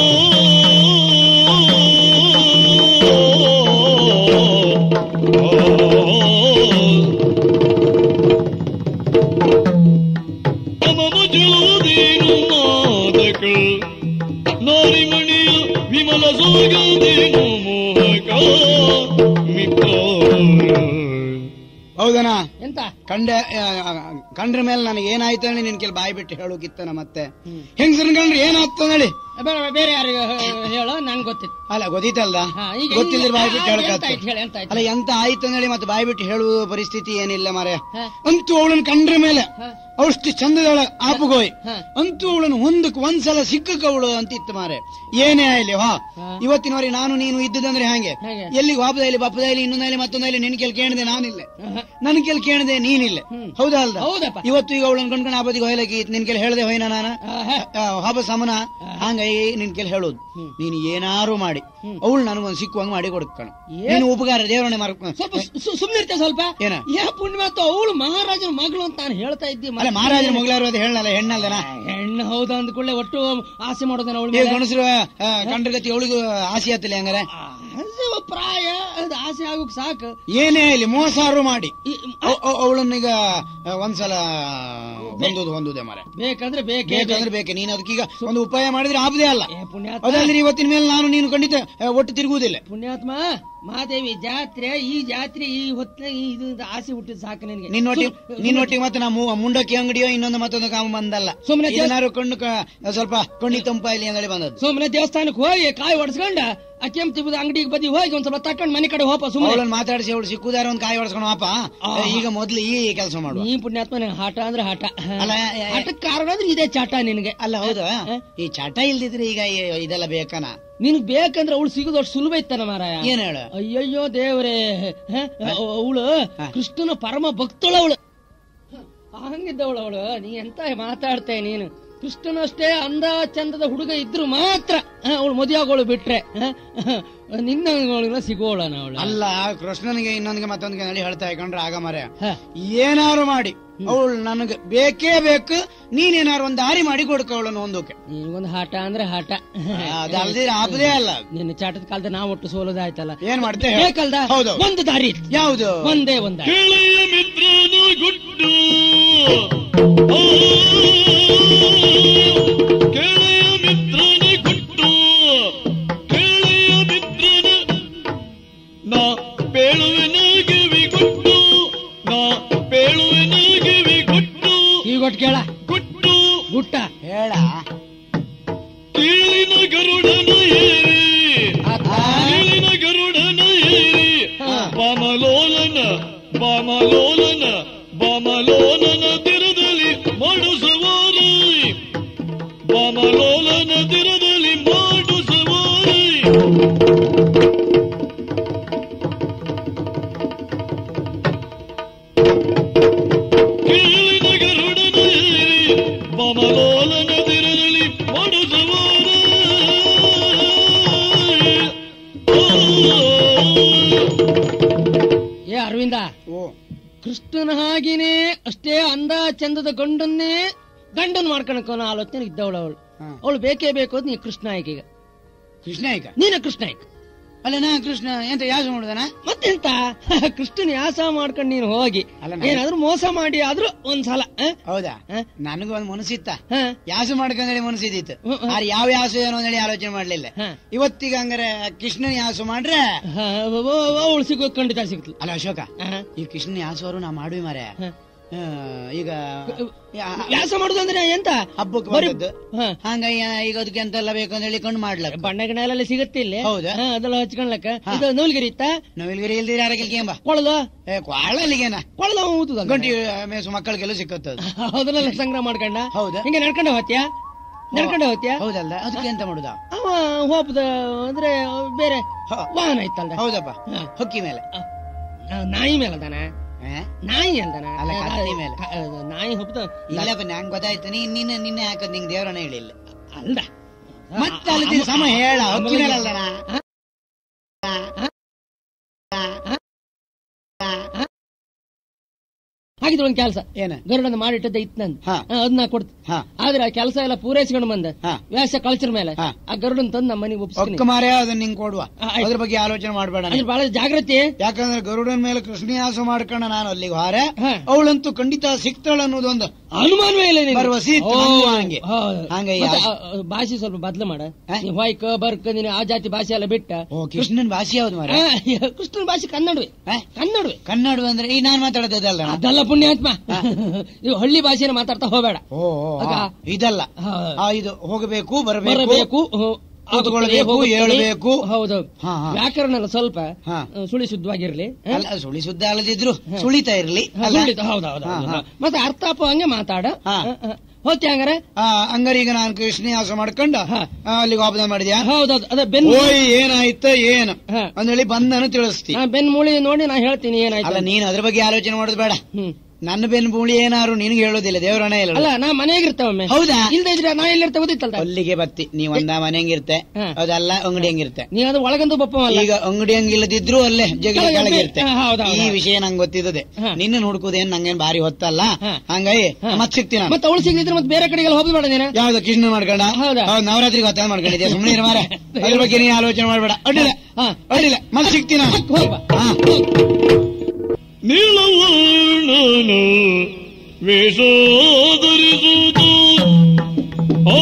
ಅಮಮ ಚಲೋದೇನು ಮಾದಕ ನಾರಿಮಣಿಯ ವಿಮಲ ಸೋಗದೇನು ಮೋಹಕ ಮಿತ್ರ. ಹೌದನಾ? ಎಂತ ಕಂಡ ಕಂಡ್ರ ಮೇಲೆ ನನಗೆ ಏನಾಯ್ತು ಹೇಳಿ ನಿನ್ ಕೆಲ ಬಾಯಿ ಬಿಟ್ಟು ಹೇಳೋಕಿತ್ತನ. ಮತ್ತೆ ಹೆಂಗಸರನ್ ಕಂಡ್ರೆ ಏನಾಯ್ತು ಹೇಳಿ ಬೇರೆ ಯಾರಿಗ ಹೇಳೋ ನಂಗೆ ಗೊತ್ತಿತ್ತು. ಅಲ್ಲ ಗೊತ್ತಿತ್ತಲ್ದ, ಹಾ, ಈಗ ಗೊತ್ತಿಲ್ಲ ಬಾಯಿ ಬಿಟ್ಟು ಎಂತ ಹೇಳಕ. ಆಯ್ತು ಹೇಳಿ, ಎಂತ ಆಯ್ತು? ಅಲ್ಲ ಎಂತ ಆಯ್ತು ಹೇಳಿ ಮತ್ತೆ ಬಾಯಿ ಬಿಟ್ಟು ಹೇಳುವ ಪರಿಸ್ಥಿತಿ ಏನಿಲ್ಲ ಮಾರೆ. ಹಾ. ಅಂತೂ ಅವಳನ್ನ ಕಂಡ್ರ ಮೇಲೆ ಹಾ. ಅವಷ್ಟು ಚಂದದಳ ಆಪುಗೋಯ್. ಹಾ. ಅಂತೂ ಅವಳನ್ನು ಒಂದಕ್ಕೆ ಒಂದ್ಸಲ ಸಿಕ್ಕಕ್ಕ ಅವಳು ಅಂತಿತ್ತು ಮಾರೆ. ಏನೇ ಆಯ್ಲಿ ಹಾ ಹಾ. ಇವತ್ತಿನವರೆಗೆ ನಾನು ನೀನು ಇದ್ದುದಂದ್ರೆ ಹಾಗೆ ಹೇಗೆ? ಎಲ್ಲಿಗೆ ವಾಪದಾಯ್ಲಿ ಬಪ್ಪದಾಯ್ಲಿ ಇನ್ನೊಂದಾಯ್ಲಿ ಮತ್ತೊಂದಾಯ್ಲಿ ನಿನ್ ಕೆಲ್ ಕೇಳಿದೆ ನಾನಿಲ್ಲ, ಹಾ. ನನ್ ಕೆಲ್ ಕೇಳಿದೆ ನೀನಿಲ್ಲ. ಹ್ಮ್. ಹೌದಾ ಅಲ್ದ? ಹೌದಪ್ಪ. ಇವತ್ತು ಈಗ ಅವಳನ್ನ ಕಂಡ್ಕೊಂಡು ಆ ಬದಿಗೆ ಹೊಯ್ಲಕ್ಕೆ ನಿನ್ ಕೆಲ್ ಹೇಳ್ದೆ ಹೋಯ್ನ ನಾನು ಆಹಾ. ಹಾಬ ಸಮನ ಹಂಗ ನಿನ್ ಕೆಲ್ ಹೇಳೋದು. ನೀನು ಏನಾರು ಮಾಡಿ ಅವಳು ನನಗೊಂದು ಸಿಕ್ಕುವಂಗ ಮಾಡಿ ಕೊಡ್ಕಣ. ನೀನು ಉಪಕಾರ ದೇವರನ್ನೇ ಮಾರ್ಕ ಸ್ವಲ್ಪ ಸುಮ್ಮನೆ ಇರ್ತೇವೆ ಸ್ವಲ್ಪ. ಏನ? ಯಾ ಪುಣ್ಯಮಾತು ಅವಳು ಮಹಾರಾಜನ ಮಗಳು ಅಂತ ನಾನು ಹೇಳ್ತಾ ಇದ್ದಿ. ಅಲ್ಲ ಮಹಾರಾಜನ ಮಗಳಾರು ಅದು ಹೇಳಲ್ಲ ಹೆಣ್ಣಲ್ದನ. ಹೆಣ್ಣು ಹೌದು ಅಂದ್ಕೊಳ್ಳೆ ಒಟ್ಟು ಆಸೆ ಮಾಡೋದೇನ ಅವಳು ಈಗ ಗಣಸರು ಕಂಡ್ರಗತಿ ಅವಳಿಗೂ ಆಸೆ ಆತಿಲ್ಲ ಹಂಗಾರೆ. ಪ್ರಾಯ ಅದು ಆಸೆ ಆಗೋಕ್ ಸಾಕು. ಏನೇ ಇಲ್ಲಿ ಮೋಸಾರು ಮಾಡಿ ಅವಳನ್ನೀಗ ಒಂದ್ಸಲ ಹೊಂದೋದು ಹೊಂದುದೆ ಮಾರ. ಬೇಕಂದ್ರೆ ಬೇಕೇ ಬೇಕಂದ್ರೆ ಬೇಕೆ. ನೀನು ಅದಕ್ಕೀಗ ಒಂದು ಉಪಾಯ ಮಾಡಿದ್ರೆ ಆಪದೇ ಅಲ್ಲ. ಪುಣ್ಯಾತ್ಮ ಅದಂದ್ರೆ ಇವತ್ತಿನ ಮೇಲೆ ನಾನು ನೀನು ಖಂಡಿತ ಒಟ್ಟು ತಿರುಗುವುದಿಲ್ಲ. ಪುಣ್ಯಾತ್ಮ ಮಹಾದೇವಿ ಜಾತ್ರೆ ಈ ಜಾತ್ರೆ ಈ ಹೊತ್ತಿನ ಇದು ಆಸೆ ಹುಟ್ಟಿದ್ ಸಾಕು ನಿನಗೆ. ನಿನ್ನೊಟ್ಟಿಗೆ ನಿನ್ನೊಟ್ಟಿಗೆ ಮತ್ತೆ ನಾ ಮುಂಡಕ್ಕಿ ಅಂಗಡಿಯೋ ಇನ್ನೊಂದು ಮತ್ತೊಂದು ಕಾಮ ಬಂದಲ್ಲ. ಸುಮ್ಮನೆ ಏನಾರು ಕಣ್ಣು ಸ್ವಲ್ಪ ಕಣ್ಣಿ ತಂಪಾಯಿಲಿ ಅಂತ ಹೇಳಿ ಬಂದದ್ದು. ಸುಮ್ಮನೆ ದೇವಸ್ಥಾನಕ್ಕೆ ಹೋಗಿ ಕಾಯಿ ಹೊಡ್ಸ್ಕೊಂಡ ಆ ಕೆಂಪು ತಿಬ್ಬದ ಅಂಗಡಿಗೆ ಬದಿ ಹೋಗಿ ಒಂದ್ ಸ್ವಲ್ಪ ತಕೊಂಡ್ ಮನೆ ಕಡೆ ಹೋಪ. ಸುಮ್ಮನೆ ಅವಳನ್ನ ಮಾತಾಡಿಸಿ ಅವಳು ಸಿಕ್ಕುದಾರ ಒಂದ್ ಕಾಯಿ ಹೊಡ್ಸ್ಕೊಂಡು ವಾಪ. ಈಗ ಮೊದ್ಲು ಈ ಕೆಲಸ ಮಾಡುವ. ನೀ ಪುಣ್ಯಾತ್ಮ ನಿನ್ ಹಠ ಅಂದ್ರೆ ಹಠ. ಅಲ್ಲ ಹಠಕ್ಕೆ ಕಾರಣ ಅಂದ್ರೆ ಇದೇ ಚಾಟ ನಿನಗೆ. ಅಲ್ಲ ಹೌದಾ? ಈ ಚಟ ಇಲ್ದಿದ್ರೆ ಈಗ ಇದೆಲ್ಲ ಬೇಕನ? ನಿನ್ ಬೇಕಂದ್ರೆ ಅವಳು ಸಿಗುದು ಅಷ್ಟು ಸುಲಭ ಇತ್ತಾನ ಮಾರಾಯ. ಏನ್ ಹೇಳ? ಅಯ್ಯಯ್ಯೋ ದೇವ್ರೇ, ಅವಳು ಕೃಷ್ಣನ ಪರಮ ಭಕ್ತಳವಳು. ಹಂಗಿದ್ದವಳು ಅವಳು. ನೀ ಎಂತ ಮಾತಾಡ್ತೇ ನೀನು? ಕೃಷ್ಣನಷ್ಟೇ ಅಂದ ಚಂದದ ಹುಡುಗ ಇದ್ರು ಮಾತ್ರ ಅವಳು ಮದುವೆಗೋಳು ಬಿಟ್ರೆ ನಿನ್ನ ಸಿಗೋಳ ಅವಳು. ಅಲ್ಲ ಕೃಷ್ಣನಿಗೆ ಇನ್ನೊಂದಿಗೆ ಮತ್ತೊಂದಿಗೆ ನಡಿ ಹೇಳ್ತಾ ಇಕೊಂಡ್ರೆ ಆಗ ಮರೆ ಏನಾರು ಮಾಡಿ ಅವಳು ನನಗೆ ಬೇಕೇ ಬೇಕು. ನೀನೇನಾರು ಒಂದು ದಾರಿ ಮಾಡಿ ಕೊಡ್ಕವಳನ್ನು ಒಂದಕ್ಕೆ. ನಿನ್ಗೊಂದು ಹಠ ಅಂದ್ರೆ ಹಠ. ಅದಲ್ದಿರ ಆಪದೇ ಅಲ್ಲ. ನಿನ್ನ ಚಾಟದ ಕಾಲದ ನಾವು ಒಟ್ಟು ಸೋಲೋದಾಯ್ತಲ್ಲ. ಏನ್ ಮಾಡ್ತೇವೆ? ಬೇಕಲ್ದ ಒಂದು ದಾರಿ. ಯಾವುದು? ಒಂದೇ ಒಂದ ಕೆಳೆಯ ಮಿತ್ರನ ಗುಟ್ಟು ಕೆಳೆಯ ಮಿತ್ರನ ಗುಟ್ಟು ಕೆಳೆಯ ಮಿತ್ರನ ನಾ ಪೇಳುವೆನ ಗಿವಿ ಗುಟ್ಟು ನಾ ಪೇಳುವೆನ ಗಿವಿ ಗುಟ್ಟು ಈಗ ಒಟ್ಟು ಕೇಳ ಗುಟ್ಟು ಗುಟ್ಟ ಹೇಳ. ಕೀಳಿನ ಗರುಡನ ಏರಿ ಕೀಳಿನ ಗರುಡನ ಏರಿ ಬಾಮಲೋಲನ ಬಾಮಲೋಲನ ಬಾಮಲೋಲನ ತಿರದಲ್ಲಿ ಮಾಡು ಸವಾರಿ ಬಾಮಲೋಲನ ತಿರದಲ್ಲಿ ಮಾಡು ಸವಾರಿ ಕೀಳಿನ ಗರುಡನ ಏರಿ ಬಾಮಲೋಲನ ತಿರದಲ್ಲಿ ಮಾಡು ಸವಾರಿ. ಏ ಅರವಿಂದ, ಓ ಕೃಷ್ಣನ ಹಾಗೇನೆ ಅಷ್ಟೇ ಅಂದ ಚಂದದ ಗಂಡನ್ನೇ ಗಂಡನ್ ಮಾಡ್ಕೊಳಕ ಆಲೋಚನೆ ಇದ್ದವಳು ಅವಳು. ಅವಳು ಬೇಕೇ ಬೇಕು ನೀ ಕೃಷ್ಣ ಆಯ್ಕೆ. ಈಗ ಕೃಷ್ಣ ಈಗ ನೀನ ಕೃಷ್ಣ ಆಯ್ಕೆ. ಅಲ್ಲ ನಾ ಕೃಷ್ಣ ಎಂತ ಯಾಸ ಮಾಡುದನ? ಮತ್ತೆಂತ ಕೃಷ್ಣನ್ ಯಾಸ ಮಾಡ್ಕೊಂಡು ನೀನು ಹೋಗಿ ಏನಾದ್ರೂ ಮೋಸ ಮಾಡಿ ಆದ್ರೂ ಒಂದ್ಸಲ. ಹೌದಾ? ನನಗೂ ಒಂದ್ ಮನಸ್ಸಿತ್ತ ಯಾಸ ಮಾಡ್ಕೊಂಡೇಳಿ ಮನಸ್ಸಿದ್ದಿತ್ತು. ಆದ್ರೆ ಯಾವ ಯಾಸ ಏನೋ ಹೇಳಿ ಆಲೋಚನೆ ಮಾಡ್ಲಿಲ್ಲ. ಇವತ್ತೀಗ ಹಂಗಾರೆ ಕೃಷ್ಣನ ಯಾಸ ಮಾಡ್ರೆ ಅವಳು ಸಿಗೋ ಖಂಡಿತ ಸಿಗ್ತಲ್ಲ. ಅಲ್ಲ ಅಶೋಕ, ಈ ಕೃಷ್ಣನ ಯಾಸವರು ನಾ ಮಾಡುವಿ ಮಾರೆ. ಈಗ ವ್ಯಾಸ ಮಾಡುದು ಅಂದ್ರೆ ಎಂತ ಹಬ್ಬಕ್ಕೆ ಬರೋದು ಹಂಗ ಈಗ ಅದಕ್ಕೆ ಎಂತೆಲ್ಲ ಬೇಕು ಅಂತ ಹೇಳಿ ಕೊಂಡು ಮಾಡ್ಲಕ್ಕ ಬಣ್ಣ ಗಿಣ ಎಲ್ಲ ಸಿಗುತ್ತೆ ಇಲ್ಲಿ. ಹೌದಾ? ಅದೆಲ್ಲ ಹಚ್ಕೊಳ್ಲಕ್ಕ. ಇದು ನವಲ್ಗಿರಿ ಇತ್ತ? ನವಲ್ಗಿರಿ ಇಲ್ದಿರ ಯಾರಕ್ಕೆಂಬ ಕೊಳಲು ಕೊಳಲಿಗೇನ ಕೊಳಲು ಊತದ ಗಂಟಿ ಮೇಸು ಮಕ್ಕಳಿಗೆಲ್ಲ ಸಿಕ್ಕತ್ತದ. ಅದನ್ನೆಲ್ಲ ಸಂಗ್ರಹ ಮಾಡ್ಕೊಂಡ. ಹೌದಾ? ಹಿಂಗೆ ನಡ್ಕೊಂಡ ಹೋತ್ಯಾ? ನಡ್ಕೊಂಡ ಹೋತ್ಯಾ? ಹೌದಲ್ಲ? ಅದಕ್ಕೆ ಎಂತ ಮಾಡುದ? ಅವ ಹೋಪದ ಅಂದ್ರೆ ಬೇರೆ ವಾಹನ ಇತ್ತಲ್ದ. ಹೌದಪ್ಪ, ಹೊಕ್ಕಿ ಮೇಲೆ ನಾಯಿ ಮೇಲೆ ಅದಾನ. ನಾಯಿ ಅಂತಾನ ಅಲ್ಲ, ಕತ್ತಿ ಮೇಲೆ. ನಾಯಿ ಹಬ್ಬದ ಇಲ್ಲಪ್ಪ, ನಂಗೆ ಗೊತ್ತಾಯ್ತು. ನೀನ್ ನಿನ್ನೆ ನಿನ್ನೆ ಹಾಕೋದ್ ನಿಂಗೆ ದೇವರನ್ನ ಹೇಳಿಲ್ಲ ಅಲ್ದ ಮತ್ತೆ ಅಲ್ಲಿ ಸಮ ಹೇಳ ಹೊತ್ತಿನಲ್ಲ ಹಾಗಿದ್ರೆ ಒಂದ್ ಕೆಲಸ ಏನ ಗರುಡನ್ನ ಮಾಡಿಟ್ಟದ್ದ ಇತ್ತು ನಂದು ಹಾ. ಅದನ್ನ ಕೊಡ್ತ ಹಾ. ಆದ್ರೆ ಆ ಕೆಲಸ ಎಲ್ಲ ಪೂರೈಸ್ಕೊಂಡು ಬಂದ ಹಾ. ವ್ಯಾಸ ಕಳ್ಸಿರ ಮೇಲೆ ಹಾ. ಆ ಗರುಡನ್ ತಂದು ನಮ್ಮ ಮನೆಗೆ ಒಪ್ಪಿಸ್ತೀನಿ. ಒಕ್ಕ ಮಾರ್ಯ ಅದನ್ನ ನಿಂಗೆ ಕೊಡುವ, ಆ, ಆಯ್ತು. ಅದ್ರ ಬಗ್ಗೆ ಆಲೋಚನೆ ಮಾಡಬೇಡ. ಅದ್ರ ಬಹಳ ಜಾಗ್ರತೆ. ಯಾಕಂದ್ರೆ ಗರುಡನ ಮೇಲೆ ಕೃಷ್ಣಯಾಸ ಮಾಡ್ಕೊಂಡ ನಾನು ಅಲ್ಲಿಗೆ ಹಾರೆ, ಹಾ. ಅವಳಂತೂ ಖಂಡಿತ ಸಿಕ್ತಾಳ ಅನ್ನೋದೊಂದು ಅನುಮಾನವೇ ಇಲ್ಲ ನಿನಗೆ. ಭರವಸೆ ಇತ್ತು ಓ, ನಂಗೂ ಹಂಗೆ. ಹೌದು. ಹಂಗೆ ಮತ್ತೆ ಯಾ- ಆ, ಆ, ಭಾಷೆ ಸ್ವಲ್ಪ ಬದ್ಲು ಮಾಡ. ಹಾ? ನೀ ಹೊಯ್ಕ ಬರ್ಕ ನೀನು ಆ ಜಾತಿ ಭಾಷೆ ಎಲ್ಲ ಬಿಟ್ಟ. ಓ, ಕೃಷ್ಣನ್ ಭಾಷೆ ಯಾವ್ದು ಮಾರ? ಆ, ಕೃಷ್ಣನ ಭಾಷೆ ಕನ್ನಡವೇ. ಹಾ? ಕನ್ನಡವೇ. ಕನ್ನಡ ಅಂದ್ರೆ ಈ ನಾನ್ ಮಾತಾಡೋದಲ್ಲ. ಅದಲ್ಲ ಪುಣ್ಯಾತ್ಮ, ನೀವು ಹಳ್ಳಿ ಭಾಷೆನ ಮಾತಾಡ್ತಾ ಹೋಗಬೇಡ. ಓ ಓ, ಆಗ? ಆ, ಇದಲ್ಲ. ಹಾ. ಆ, ಇದು ಹೋಗಬೇಕು, ಬರಬೇಕು, ಬರಬೇಕು, ಕೂತ್ಕೊಳ್ಬೇಕು, ಹೇಳ್ಬೇಕು. ಹೌದು. ಹಾ, ಹಾ. ವ್ಯಾಕರಣ ಎಲ್ಲ ಸ್ವಲ್ಪ ಹಾ. ಆ, ಸುಳಿ ಶುದ್ಧವಾಗಿರ್ಲಿ. ಆ? ಅಲ್ಲ, ಸುಳಿ ಸುದ್ದ ಅಲ್ಲದಿದ್ರು ಸುಳಿತಾ ಇರ್ಲಿ. ಹಾ, ಅಲ್ಲ? ಸುಳಿತ, ಹೌದು ಹೌದು ಹಾ, ಹೌದು. ಹಾ. ಮತ್ತೆ ಅರ್ಥಾಪ ಹಂಗೆ ಮಾತಾಡ. ಹಾ. ಹೋಗ್ತಿ ಹಂಗಾರೆ? ಆ, ಹಂಗಾರೀಗ ನಾನು ಕೃಷ್ಣಯಾಸ ಮಾಡ್ಕೊಂಡ ಹಾ. ಆ, ಅಲ್ಲಿಗೆ ವಾಪದ ಮಾಡಿದ್ಯಾ? ಹೌದೌದು. ಅದೇ ಬೆನ್ ಓಯ್ ಏನಾಯ್ತ ಏನು ಹಾ. ಅಂದೇಳಿ ಬಂದನು ತಿಳಿಸ್ತಿ. ನಾ ಬೆನ್ ಮೂಳಿ ನೋಡಿ ನಾ ಹೇಳ್ತೀನಿ ಏನಾಯ್ತು. ಅಲ್ಲ, ನೀನ್ ಅದ್ರ ಬಗ್ಗೆ ಆಲೋಚನೆ ಮಾಡೋದು ಬೇಡ. ಹ್ಮ್. ನನ್ನ ಬೆನ್ ಮೂಳಿ ಏನಾರು ನಿನಗೆ ಹೇಳೋದಿಲ್ಲ, ದೇವರಣ ಇಲ್ಲ. ಅಲ್ಲ, ನಾ ಮನೆಯಾಗಿರ್ತೇವೊಮ್ಮೆ. ಹೌದಾ? ಇಲ್ದ ಇದ್ರೆ ನಾ ಎಲ್ಲಿರ್ತೆ ಗೊತ್ತಿತ್ತಲ್ಲ. ಅಲ್ಲಿಗೆ ಬತ್ತಿ ನೀವ್ ಒಂದ ಮನೆ ಹೆಂಗಿರ್ತೆ, ಹಾ. ಅದಲ್ಲ ಅಂಗಡಿ ಹೆಂಗಿರ್ತೆ. ನೀ ಅದು ಒಳಗಂದು ಬಪ್ಪವಲ್ಲ. ಈಗ ಅಂಗಡಿ ಹಂಗಿಲ್ಲದಿದ್ರು ಅಲ್ಲೇ ಜಗಲಿ ಕೆಳಗೆ ಕೆಳಗಿರ್ತೆ. ಹಾ, ಹೌದು, ಹೌದು, ಈ ಹೌದು. ವಿಷಯ ನಂಗೆ ಗೊತ್ತಿದ್ದದೆ. ಹಾ. ನಿನ್ನ ನೋಡ್ಕೋದೇನ್ ನಂಗೇನ್ ಬಾರಿ ಹೊತ್ತಲ್ಲ. ಹಾ. ಹಂಗಾಗಿ ಹಾ. ಮತ್ ಸಿಗ್ತೀನಿ ನಾನು. ಮತ್ತೆ ಅವಳು ಸಿಗದಿದ್ರೆ ಮತ್ತೆ ಬೇರೆ ಕಡೆಗೆಲ್ಲ ಹೋಗ್ಬೇಡ ನೀನು. ಯಾವ್ದು ಕೃಷ್ಣ ಮಾಡ್ಕೊಂಡ? ಹೌದಾ? ಹೌದು, ನವರಾತ್ರಿಗೆ ಹೊತ್ತ ಮಾಡ್ಕೊಂಡಿದ್ಯಾ? ಸುಮ್ಮನೆ ಇರು ಮಾರೆ, ಅದ್ರ ಬಗ್ಗೆ ನೀ ಆಲೋಚನೆ ಮಾಡ್ಬೇಡ. ಅಡ್ಡಿಲ್ಲ, ಹಾ. ಅಡ್ಡಿಲ್ಲ, ಮತ್ ಸಿಗ್ತೀನಿ ನಾನು. ಹೋಗ್ಬಾ. ಹಾ. ನೀಲವರ್ಣನು ವೇಷಧರಿಸುವುದು ಆ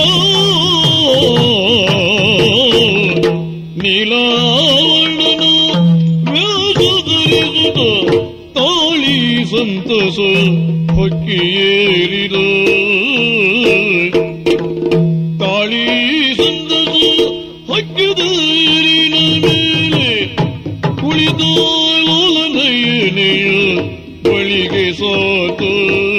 ನೀಲವರ್ಣನು ವೇಷಧರಿಸುವುದು ತಾಳಿ ಸಂತಸ ಹೊಕ್ಕಿಯೇರಿದ ತಾಳಿ ಸಂತಸ ಹೊಕ್ಕಿದೇರಿನ ಮೇಲೆ ಕುಳಿತ ಲೋಲನಯನೆಯ ಬಳಿಗೆ ಸಾತು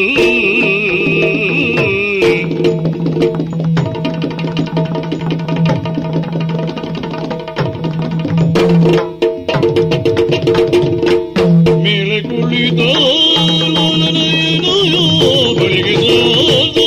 ಮೇಲೆ ಕುಳಿತ ಲೋಲನಯನೆಯ ಬಳಿಗೆ ಸಾತು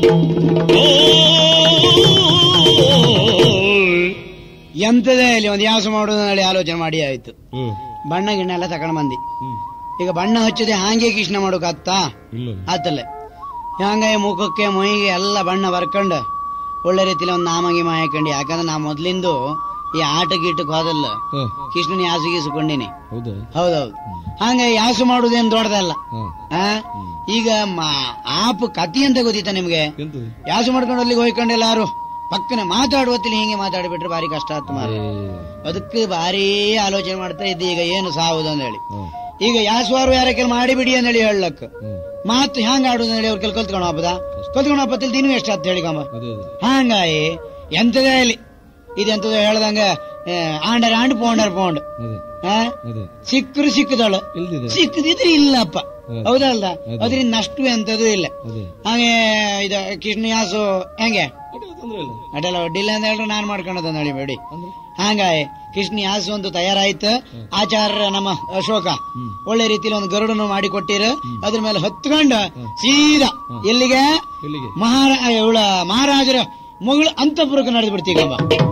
ಎಂತದೇ ಇಲ್ಲಿ ಒಂದು ಯಾಸ ಮಾಡೋದು ಹೇಳಿ ಆಲೋಚನೆ ಮಾಡಿ ಆಯ್ತು. ಬಣ್ಣ ಗಿಣ್ಣ ಎಲ್ಲ ತಕೊಂಡ್ ಬಂದಿ. ಈಗ ಬಣ್ಣ ಹಚ್ಚದೆ ಹಾಗೆ ಕೃಷ್ಣ ಮಾಡೋಕಾಗ್ತ ಆತಲ್ಲ. ಹಂಗೆ ಮುಖಕ್ಕೆ ಮೈಗೆ ಎಲ್ಲ ಬಣ್ಣ ಬರ್ಕೊಂಡು ಒಳ್ಳೆ ರೀತಿಲಿ ಒಂದು ನಾಮಗೆ ಹಾಕೊಂಡು. ಯಾಕಂದ್ರೆ ನಾ ಮೊದ್ಲಿಂದು ಈ ಆಟ ಗೀಟಕ್ಕೆ ಹೋದಲ್ಲ ಕೃಷ್ಣನ ಯಾಸು ಗೀಸ್ಕೊಂಡಿನಿ. ಹೌದೌದು. ಹಂಗೆ ಯಾಸು ಮಾಡುದೇನ್ ದೊಡ್ಡದಲ್ಲ. ಆ? ಈಗ ಆಪ್ ಕತಿ ಅಂತ ಗೊತ್ತಿತ್ತ ನಿಮ್ಗೆ? ಯಾಸು ಮಾಡ್ಕೊಂಡು ಅಲ್ಲಿಗೆ ಹೋಯ್ಕೊಂಡು ಎಲ್ಲಾರು ಪಕ್ಕನೆ ಮಾತಾಡುವತ್ತಿಲ್ಲ ಹಿಂಗೆ ಮಾತಾಡಿಬಿಟ್ರೆ ಬಾರಿ ಕಷ್ಟ ಆಯ್ತು ಮಾರ. ಅದಕ್ಕೆ ಬಾರಿ ಆಲೋಚನೆ ಮಾಡ್ತಾ ಇದ್ದೆ ಈಗ ಏನು ಸಾವುದು ಅಂತ ಹೇಳಿ. ಈಗ ಯಾಸ್ವಾರು ಯಾರ ಕೆಲ ಮಾಡಿಬಿಡಿ ಅಂತ ಹೇಳಿ ಹೇಳಕ್ ಮಾತು ಹ್ಯಾಂಗ ಆಡುದು ಹೇಳಿ ಅವ್ರ ಕೆಲ ಕಲ್ತ್ಕೊಂಡು ಹಬ್ಬದ ಕಲ್ತ್ಕೊಂಡು ಹಬ್ಬತ್ತಿಲ್ ದಿನ ಎಷ್ಟು ಹತ್ತು ಹೇಳಿಕಂಬ. ಹಂಗಾಯಿ ಎಂತದೇ ಇಲ್ಲಿ ಇದೆಂತದ ಹೇಳ್ದಂಗ ಆಂಡರ್ ಆಂಡ್ ಪೌಂಡರ್ ಪೌಂಡ್. ಸಿಕ್ಕರು ಸಿಕ್ಕದಳು, ಸಿಕ್ಕದಿದ್ರೆ ಇಲ್ಲಪ್ಪ. ಹೌದಲ್ದ? ಅದ್ರಿಂದ ನಷ್ಟು ಎಂತದೂ ಇಲ್ಲ. ಹಾಗೆ ಇದು ಕೃಷ್ಣ ಯಾಸು ಹೆಂಗೆ ಅಡ್ಡಲ್ಲ ಅಡ್ಡಿಲ್ಲ ಅಂತ ಹೇಳ್ರೆ ನಾನ್ ಮಾಡ್ಕೊಂಡದ ನಡಿಬೇಡಿ. ಹಂಗಾಯಿ ಕೃಷ್ಣ ಯಾಸು ಒಂದು ತಯಾರಾಯ್ತು. ಆಚಾರ್ಯ ನಮ್ಮ ಅಶೋಕ ಒಳ್ಳೆ ರೀತಿಯಲ್ಲಿ ಒಂದು ಗರುಡನ್ನು ಮಾಡಿ ಕೊಟ್ಟಿರು. ಅದ್ರ ಮೇಲೆ ಹೊತ್ಕೊಂಡು ಸೀದಾ ಎಲ್ಲಿಗೆ ಮಹಾರಾ ಇವಳ ಮಹಾರಾಜರ ಮಗಳು ಅಂತಪುರಕ್ಕೆ ನಡೆದು ಬಿಡ್ತೀಗಮ್ಮ.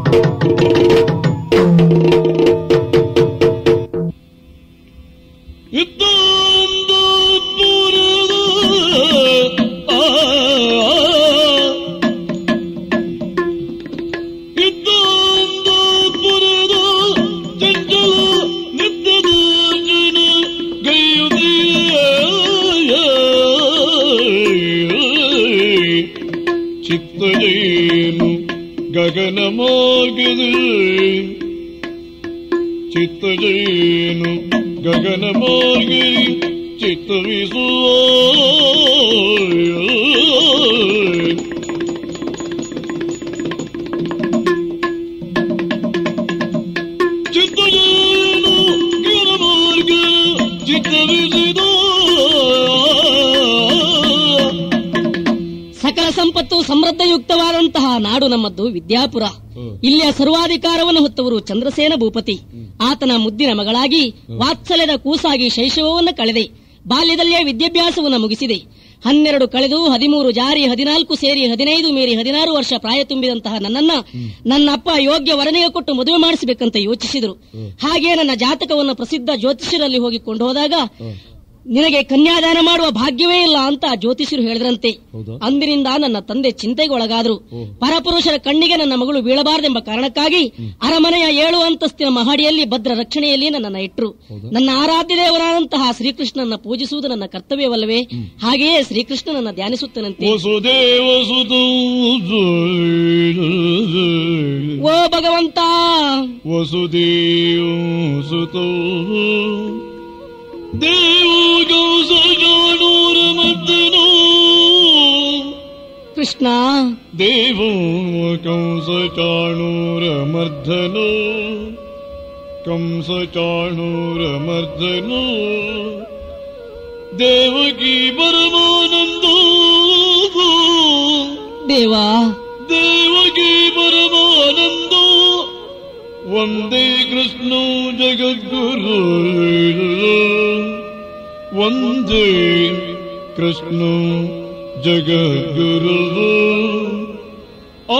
ಚಿತ್ತಜೇನು ಗಗನ ಮಾರ್ಗದ ಚಿತ್ತಜೇನು ಗಗನ ಮಾರ್ಗದಿ ಚಿತ್ತವಿಸುವ ಚಿತ್ತಜೇನು ಗಗನ ಮಾರ್ಗ ಚಿತ್ತವಿಸಿದ ಸಕಲ ಸಂಪತ್ತು ಸಮೃದ್ಧಯುಕ್ತವಾದಂತಹ ನಾಡು ನಮ್ಮದ್ದು ವಿದ್ಯಾಪುರ. ಇಲ್ಲಿಯ ಸರ್ವಾಧಿಕಾರವನ್ನು ಹೊತ್ತವರು ಚಂದ್ರಸೇನ ಭೂಪತಿ. ಆತನ ಮುದ್ದಿನ ಮಗಳಾಗಿ ವಾತ್ಸಲ್ಯದ ಕೂಸಾಗಿ ಶೈಶವವನ್ನು ಕಳೆದೆ. ಬಾಲ್ಯದಲ್ಲಿಯೇ ವಿದ್ಯಾಭ್ಯಾಸವನ್ನು ಮುಗಿಸಿದೆ. ಹನ್ನೆರಡು ಕಳೆದು ಹದಿಮೂರು ಜಾರಿ ಹದಿನಾಲ್ಕು ಸೇರಿ ಹದಿನೈದು ಮೀರಿ ಹದಿನಾರು ವರ್ಷ ಪ್ರಾಯ ತುಂಬಿದಂತಹ ನನ್ನನ್ನ ನನ್ನ ಅಪ್ಪ ಯೋಗ್ಯ ವರನಿಗೆ ಕೊಟ್ಟು ಮದುವೆ ಮಾಡಿಸಬೇಕಂತ ಯೋಚಿಸಿದರು. ಹಾಗೆ ನನ್ನ ಜಾತಕವನ್ನು ಪ್ರಸಿದ್ಧ ಜ್ಯೋತಿಷ್ಯರಲ್ಲಿ ಹೋಗಿ ಕೊಂಡು ಹೋದಾಗ ನಿನಗೆ ಕನ್ಯಾದಾನ ಮಾಡುವ ಭಾಗ್ಯವೇ ಇಲ್ಲ ಅಂತ ಜ್ಯೋತಿಷರು ಹೇಳಿದ್ರಂತೆ. ಅಂದಿನಿಂದ ನನ್ನ ತಂದೆ ಚಿಂತೆಗೆ ಒಳಗಾದ್ರು. ಪರಪುರುಷರ ಕಣ್ಣಿಗೆ ನನ್ನ ಮಗಳು ಬೀಳಬಾರದೆಂಬ ಕಾರಣಕ್ಕಾಗಿ ಅರಮನೆಯ ಏಳು ಅಂತಸ್ತಿನ ಮಹಡಿಯಲ್ಲಿ ಭದ್ರ ರಕ್ಷಣೆಯಲ್ಲಿ ನನ್ನನ್ನು ಇಟ್ಟರು. ನನ್ನ ಆರಾಧ್ಯ ದೇವರಾದಂತಹ ಶ್ರೀಕೃಷ್ಣನ ಪೂಜಿಸುವುದು ನನ್ನ ಕರ್ತವ್ಯವಲ್ಲವೇ? ಹಾಗೆಯೇ ಶ್ರೀಕೃಷ್ಣನನ್ನ ಧ್ಯಾನಿಸುತ್ತೇನಂತೆ. ಓ ಭಗವಂತ ವಸುದೇವ ದೇವ ಜಾಣೂರ ಮರ್ದನೋ ಕೃಷ್ಣ ದೇವ ಕಂಸ ಚಾಣೂರ ಮರ್ದನೋ ಕಂಸ ಚಾಣೂರ ಮರ್ದನೋ ದೇವಕಿ ಪರಮಾನಂದೋ ದೇವಾ ದೇವಕಿ ಪರಮಾನಂದೋ ವಂದೇ ಕೃಷ್ಣ ಜಗದ್ಗುರು ವಂದೇ ಕೃಷ್ಣ ಜಗದ್ಗುರು. ಆ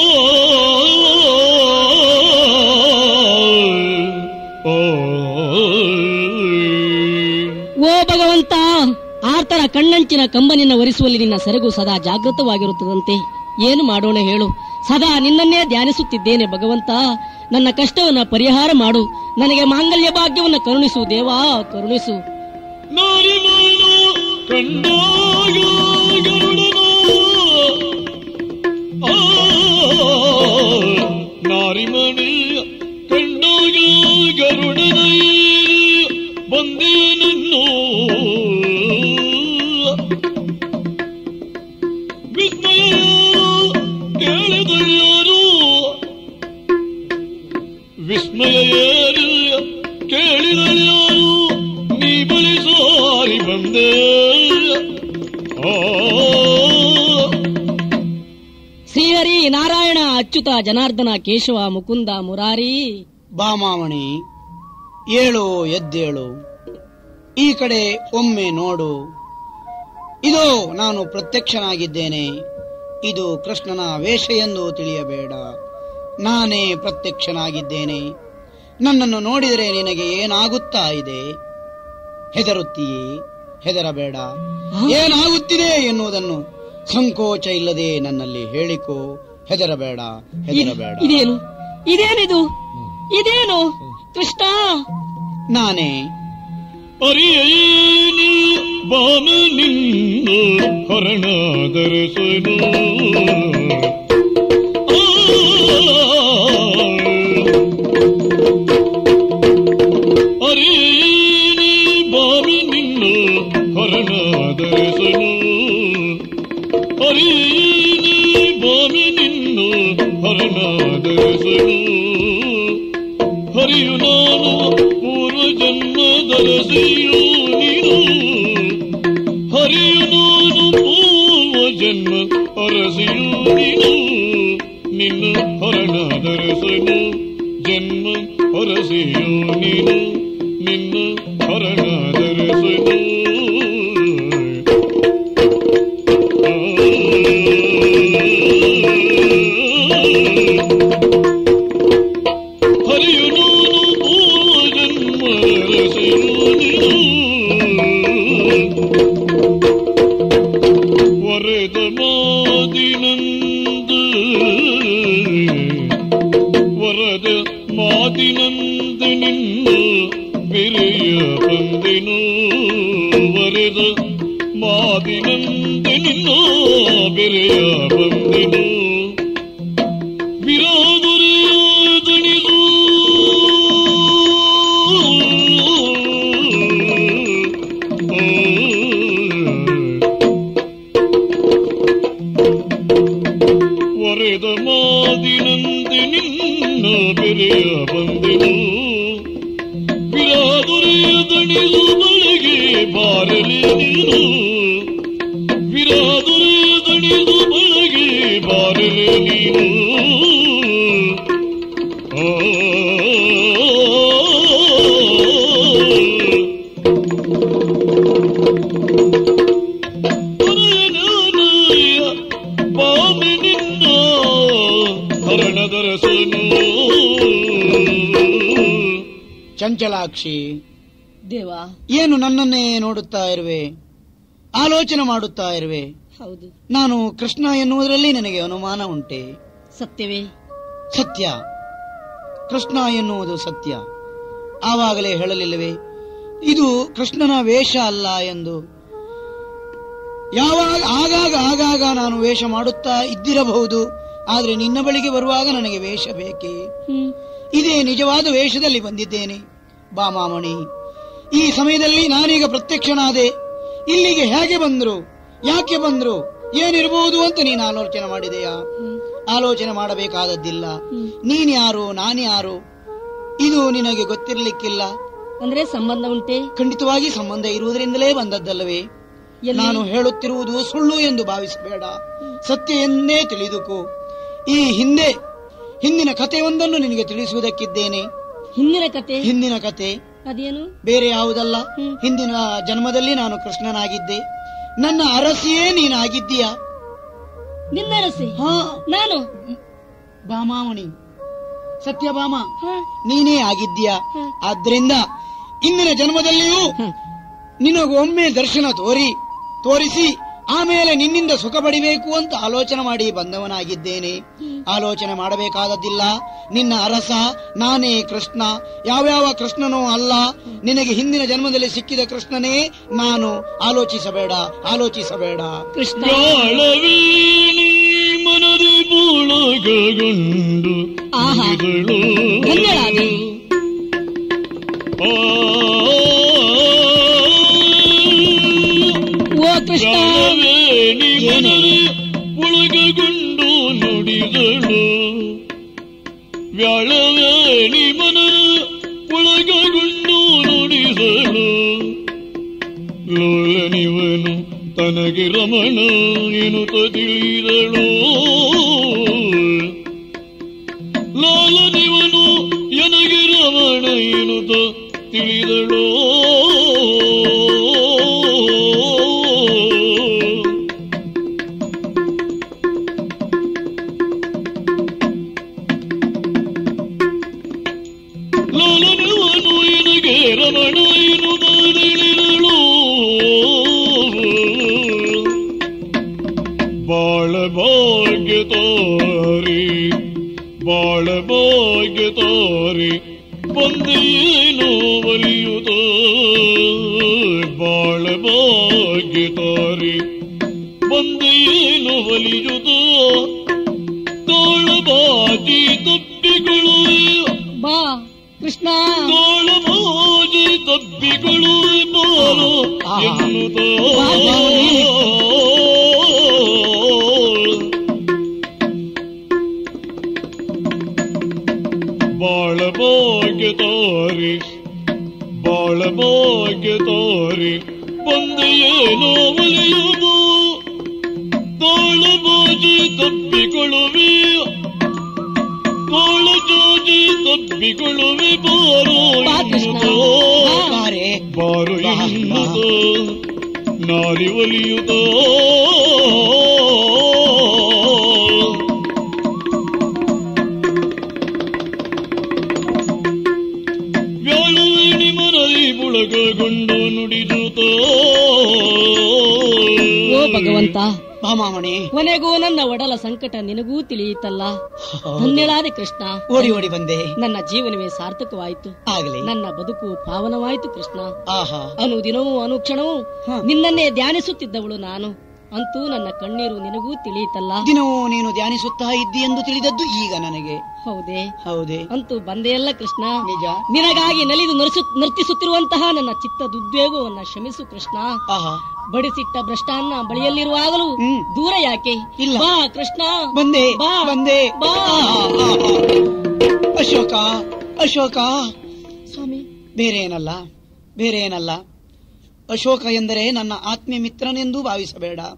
ಓ ಭಗವಂತ, ಆರ್ತರ ಕಣ್ಣಂಚಿನ ಕಂಬನಿನ ಒರೆಸುವಲ್ಲಿ ನಿನ್ನ ಸೆರಗು ಸದಾ ಜಾಗೃತವಾಗಿರುತ್ತದಂತೆ. ಏನು ಮಾಡೋಣ ಹೇಳು? ಸದಾ ನಿನ್ನನ್ನೇ ಧ್ಯಾನಿಸುತ್ತಿದ್ದೇನೆ ಭಗವಂತ. ನನ್ನ ಕಷ್ಟವನ್ನ ಪರಿಹಾರ ಮಾಡು. ನನಗೆ ಮಾಂಗಲ್ಯ ಭಾಗ್ಯವನ್ನು ಕರುಣಿಸು ದೇವಾ, ಕರುಣಿಸು. ನಾರಿಮಣಿ ಕಂಡಾಗ ಗರುಡನ ಬಂದೇ ನನ್ನೋ ವಿಸ್ಮಯ ಕೇಳಿದಳು ವಿಸ್ಮಯ ಕೇಳಿದಳು ನೀ ಬಳಿ ಸಾರಿ ಬಂದೆ. ಶ್ರೀಹರಿ ನಾರಾಯಣ ಅಚ್ಯುತ ಜನಾರ್ದನ ಕೇಶವ ಮುಕುಂದ ಮುರಾರಿ. ಬಾಮಾಮಣಿ ಏಳು ಎದ್ದೇಳು, ಈ ಕಡೆ ಒಮ್ಮೆ ನೋಡು. ಇದೋ ನಾನು ಪ್ರತ್ಯಕ್ಷನಾಗಿದ್ದೇನೆ. ಇದು ಕೃಷ್ಣನ ವೇಷ ಎಂದು ತಿಳಿಯಬೇಡ. ನಾನೇ ಪ್ರತ್ಯಕ್ಷನಾಗಿದ್ದೇನೆ. ನನ್ನನ್ನು ನೋಡಿದರೆ ನಿನಗೆ ಏನಾಗುತ್ತಾ ಇದೆ? ಹೆದರುತ್ತೀಯೇ? ಹೆದರಬೇಡ. ಏನಾಗುತ್ತಿದೆ ಎನ್ನುವುದನ್ನು ಸಂಕೋಚ ಇಲ್ಲದೆ ನನ್ನಲ್ಲಿ ಹೇಳಿಕೋ. ಹೆದರಬೇಡ, ಹೆದರಬೇಡ. ಇದೇನು ಇದೇನಿದು ಇದೇನು ಕೃಷ್ಣ? ನಾನೇ ಅರಿಯೇನು ಬಾಮ ನಿನ್ನ ಹರಣದರಸನು ಅರಿಯೇನು ಬಾಮಿ ನಿನ್ನ ಹರಣದರಸನು ಅರಿಯೇನು ಬಾಮಿ ನಿನ್ನ ಹರಣದರಸನು ಹರಿಯು ನಾನು ಪೂರ್ವ ಜನ್ಮದರಸಿಯೋ ನೀನು ಹರಿಯು ನಾನು ಪೂರ್ವ ಜನ್ಮ ಅರಸಿಯೋ ನೀನು ನಿನ್ನ ಹರಣದರಸನು ಜನ್ಮ ಅರಸಿಯೋ ನೀನು ನಿನ್ನ ಹರಣದರಸನು ಹರಿಯು ನಾನು ಪೂರ್ವ ಜನ್ಮ ರಸಿಯೋ ನೀನು ವರದ ಮಾದಿನಂದ ವರದ ಮಾದಿನಂದ ನಿನ್ನ ಬಿರೆಯ ಬಂದೆನು ವರದ ಮಾದಿನಂದ ನಿನ್ನ ಬಿರೆಯ ಬಂದೆನು ವಿರಾದುರೆಯ ದಣಿದು ವರದ ಮಾದಿನಂದ ನಿನ್ನ ಬೆರೆಯ ಬಂದೆನು ವಿರಾದುರೆಯ ದಣಿದು ಬಳಿಗೆ ಬಾರಲಿ ನೀನು ವಿರಾದುರೆಯ ದಣಿದು ಬಳಿಗೆ ಚಂಚಲಾಕ್ಷಿ, ದೇವಾ, ಏನು ನನ್ನನ್ನೇ ನೋಡುತ್ತಾ ಇರುವೆ, ಆಲೋಚನೆ ಮಾಡುತ್ತಾ ಇರುವೆ? ಹೌದು. ನಾನು ಕೃಷ್ಣ ಎನ್ನುವುದರಲ್ಲಿ ನನಗೆ ಅನುಮಾನ ಉಂಟೆ. ಸತ್ಯವೇ? ಸತ್ಯ. ಕೃಷ್ಣ ಎನ್ನುವುದು ಸತ್ಯ. ಆವಾಗಲೇ ಹೇಳಲಿಲ್ಲವೇ ಇದು ಕೃಷ್ಣನ ವೇಷ ಅಲ್ಲ ಎಂದು? ಯಾವಾಗ ಆಗಾಗ ಆಗಾಗ ನಾನು ವೇಷ ಮಾಡುತ್ತಾ ಇದ್ದಿರಬಹುದು, ಆದ್ರೆ ನಿನ್ನ ಬಳಿಗೆ ಬರುವಾಗ ನನಗೆ ವೇಷ ಬೇಕೇ? ಇದೇ ನಿಜವಾದ ವೇಷದಲ್ಲಿ ಬಂದಿದ್ದೇನೆ. ಬಾ ಮಾಮಣಿ, ಈ ಸಮಯದಲ್ಲಿ ನಾನೀಗ ಪ್ರತ್ಯಕ್ಷನಾದೆ. ಇಲ್ಲಿಗೆ ಹೇಗೆ ಬಂದ್ರು, ಯಾಕೆ ಬಂದ್ರು, ಏನಿರಬಹುದು ಅಂತ ನೀನು ಆಲೋಚನೆ ಮಾಡಿದೆಯಾ? ಆಲೋಚನೆ ಮಾಡಬೇಕಾದದ್ದಿಲ್ಲ. ನೀನ್ಯಾರು, ನಾನ್ಯಾರು, ಇದು ನಿನಗೆ ಗೊತ್ತಿರಲಿಕ್ಕಿಲ್ಲ. ಅಂದ್ರೆ ಸಂಬಂಧ ಉಂಟೆ? ಖಂಡಿತವಾಗಿ ಸಂಬಂಧ ಇರುವುದರಿಂದಲೇ ಬಂದದ್ದಲ್ಲವೇ? ನಾನು ಹೇಳುತ್ತಿರುವುದು ಸುಳ್ಳು ಎಂದು ಭಾವಿಸಬೇಡ, ಸತ್ಯ ಎಂದೇ ತಿಳಿದುಕೋ. ಈ ಹಿಂದೆ ಹಿಂದಿನ ಕಥೆಯೊಂದನ್ನು ನಿನಗೆ ತಿಳಿಸುವುದಕ್ಕಿದ್ದೇನೆ. ಹಿಂದಿನ ಕತೆ? ಹಿಂದಿನ ಕತೆ ಅದೇನು? ಬೇರೆ ಯಾವುದಲ್ಲ, ಹಿಂದಿನ ಜನ್ಮದಲ್ಲಿ ನಾನು ಕೃಷ್ಣನಾಗಿದ್ದೆ. ನನ್ನ ಅರಸಿಯೇ ನೀನಾಗಿದ್ದೀಯಾ? ನಿನ್ನ ಅರಸಿ? ಹಾ, ನಾನು ಬಾಮಾಮಣಿ, ಸತ್ಯಭಾಮ ನೀನೇ ಆಗಿದ್ದೀಯಾ. ಆದ್ರಿಂದ ಇಂದಿನ ಜನ್ಮದಲ್ಲಿಯೂ ನಿನಗೊಮ್ಮೆ ದರ್ಶನ ತೋರಿ ತೋರಿಸಿ ಆಮೇಲೆ ನಿನ್ನಿಂದ ಸುಖ ಪಡಿಬೇಕು ಅಂತ ಆಲೋಚನೆ ಮಾಡಿ ಬಂದವನಾಗಿದ್ದೇನೆ. ಆಲೋಚನೆ ಮಾಡಬೇಕಾದದ್ದಿಲ್ಲ. ನಿನ್ನ ಅರಸ ನಾನೇ ಕೃಷ್ಣ, ಯಾವ್ಯಾವ ಕೃಷ್ಣನೋ ಅಲ್ಲ. ನಿನಗೆ ಹಿಂದಿನ ಜನ್ಮದಲ್ಲಿ ಸಿಕ್ಕಿದ ಕೃಷ್ಣನೇ ನಾನು. ಆಲೋಚಿಸಬೇಡ, ಆಲೋಚಿಸಬೇಡ. ಕೃಷ್ಣ ಮನದಿ ಪೂಳಗೊಂಡು ಆಹಾ, ಧನ್ಯರಾದ. ಓ ಕೃಷ್ಣ, ಒಳಗಗೊಂಡು ನುಡಿದಳು ವ್ಯಾಳವೇಣಿ ಮನ ಒಳಗಗೊಂಡು ನುಡಿದಳು. ಲೋಲನಿವನು ತನಗೆ ರಮಣ ಎನ್ನುತ್ತ ತಿಳಿದಳು. ಲಾಲನಿವನು ಎನಗೆ ರಮಣ ಎನ್ನುತ್ತ ತಿಳಿದಳು. ಲಾಲನಿವನು ಎನಗೆ ರಮಣ ಎನ್ನುತ್ತ ತಿಳಿದಳು. ಬಾಳ ಭಾಗ್ಯ ತಾರಿ, ಬಾಳ ಭಾಗ್ಯ ತಾರಿ ಬಂದೇನೋ ಒಲಿಯುತ್ತ. ಬಾಳ ಭಾಗ್ಯ ತಾರಿ ಬಂದೇನೋ ಒಲಿಯುತ್ತ. ತೋಳ ಬಾಜಿ ತಪ್ಪಿಗಳು ಬಾ ಕೃಷ್ಣ, ತೋಳ ಬಾಜಿ ತಪ್ಪಿಗಳು ಬಾರೋ ಎನ್ನುತ್ತ. ಬಾಳ ಭಾಗ್ಯ ತಾರಿ, ಬಾಳ ಭಾಗ್ಯ ತಾರಿ ಬಂದೆಯೇನೋ ಒಲಿಯುವುದು. ತೋಳ ಬಾಜಿ ತಪ್ಪಿಕೊಳ್ಳುವೆ, ತೋಳ ಜಾಜಿ ತಪ್ಪಿಕೊಳ್ಳುವೆ. ಬಾರೋ ಎನ್ನುತ್ತೋ, ಬಾರೋ ಎನ್ನುತ್ತೋ ನಾರಿ ಒಲಿಯುತ್ತೋ. ವ್ಯಾಳವೇಣಿ ಮನದಿ ಬುಳಗಗೊಂಡು ನುಡಿದುತ್ತೋ. ಓ ಭಗವಂತ, ಮಾಮಾಮಣಿ, ಕೊನೆಗೂ ನನ್ನ ಒಡಲ ಸಂಕಟ ನಿನಗೂ ತಿಳಿಯಿತಲ್ಲ. ಧನ್ಯಳಾದೆ ಕೃಷ್ಣ. ಓಡಿ ಓಡಿ ಬಂದೆ. ನನ್ನ ಜೀವನವೇ ಸಾರ್ಥಕವಾಯಿತು. ಆಗಲಿ, ನನ್ನ ಬದುಕು ಪಾವನವಾಯಿತು ಕೃಷ್ಣ. ಆಹಾ, ಅನುದಿನವೂ ಅನುಕ್ಷಣವೂ ನಿನ್ನನ್ನೇ ಧ್ಯಾನಿಸುತ್ತಿದ್ದವಳು ನಾನು. ಅಂತೂ ನನ್ನ ಕಣ್ಣೀರು ನಿನಗೂ ತಿಳಿಯಿತಲ್ಲ. ದಿನವೂ ನೀನು ಧ್ಯಾನಿಸುತ್ತಾ ಇದ್ದಿ ಎಂದು ತಿಳಿದದ್ದು ಈಗ ನನಗೆ. ಹೌದೇ? ಹೌದೇ. ಅಂತೂ ಬಂದೆಯಲ್ಲ ಕೃಷ್ಣ. ನಿಜ. ನಿನಗಾಗಿ ನಲಿದು ನರ್ತಿಸುತ್ತಿರುವಂತಹ ನನ್ನ ಚಿತ್ತದುದ್ವೇಗವನ್ನ ಕ್ಷಮಿಸು ಕೃಷ್ಣ. ಆಹಾ, ಬಡಿಸಿಟ್ಟ ಭ್ರಷ್ಟಾನ್ನ ಬಳಿಯಲ್ಲಿರುವಾಗಲೂ ದೂರ ಯಾಕೆ? ಇಲ್ಲ. ಬಾ ಕೃಷ್ಣ, ಬಂದೆ ಬಾ ಬಂದೆ. ಬಾ. ಅಶೋಕ, ಅಶೋಕ ಸ್ವಾಮಿ, ಬೇರೆ ಏನಲ್ಲ, ಬೇರೆ ಏನಲ್ಲ. ಅಶೋಕ ಎಂದರೆ ನನ್ನ ಆತ್ಮೀಯ ಮಿತ್ರನೆಂದೂ ಭಾವಿಸಬೇಡ.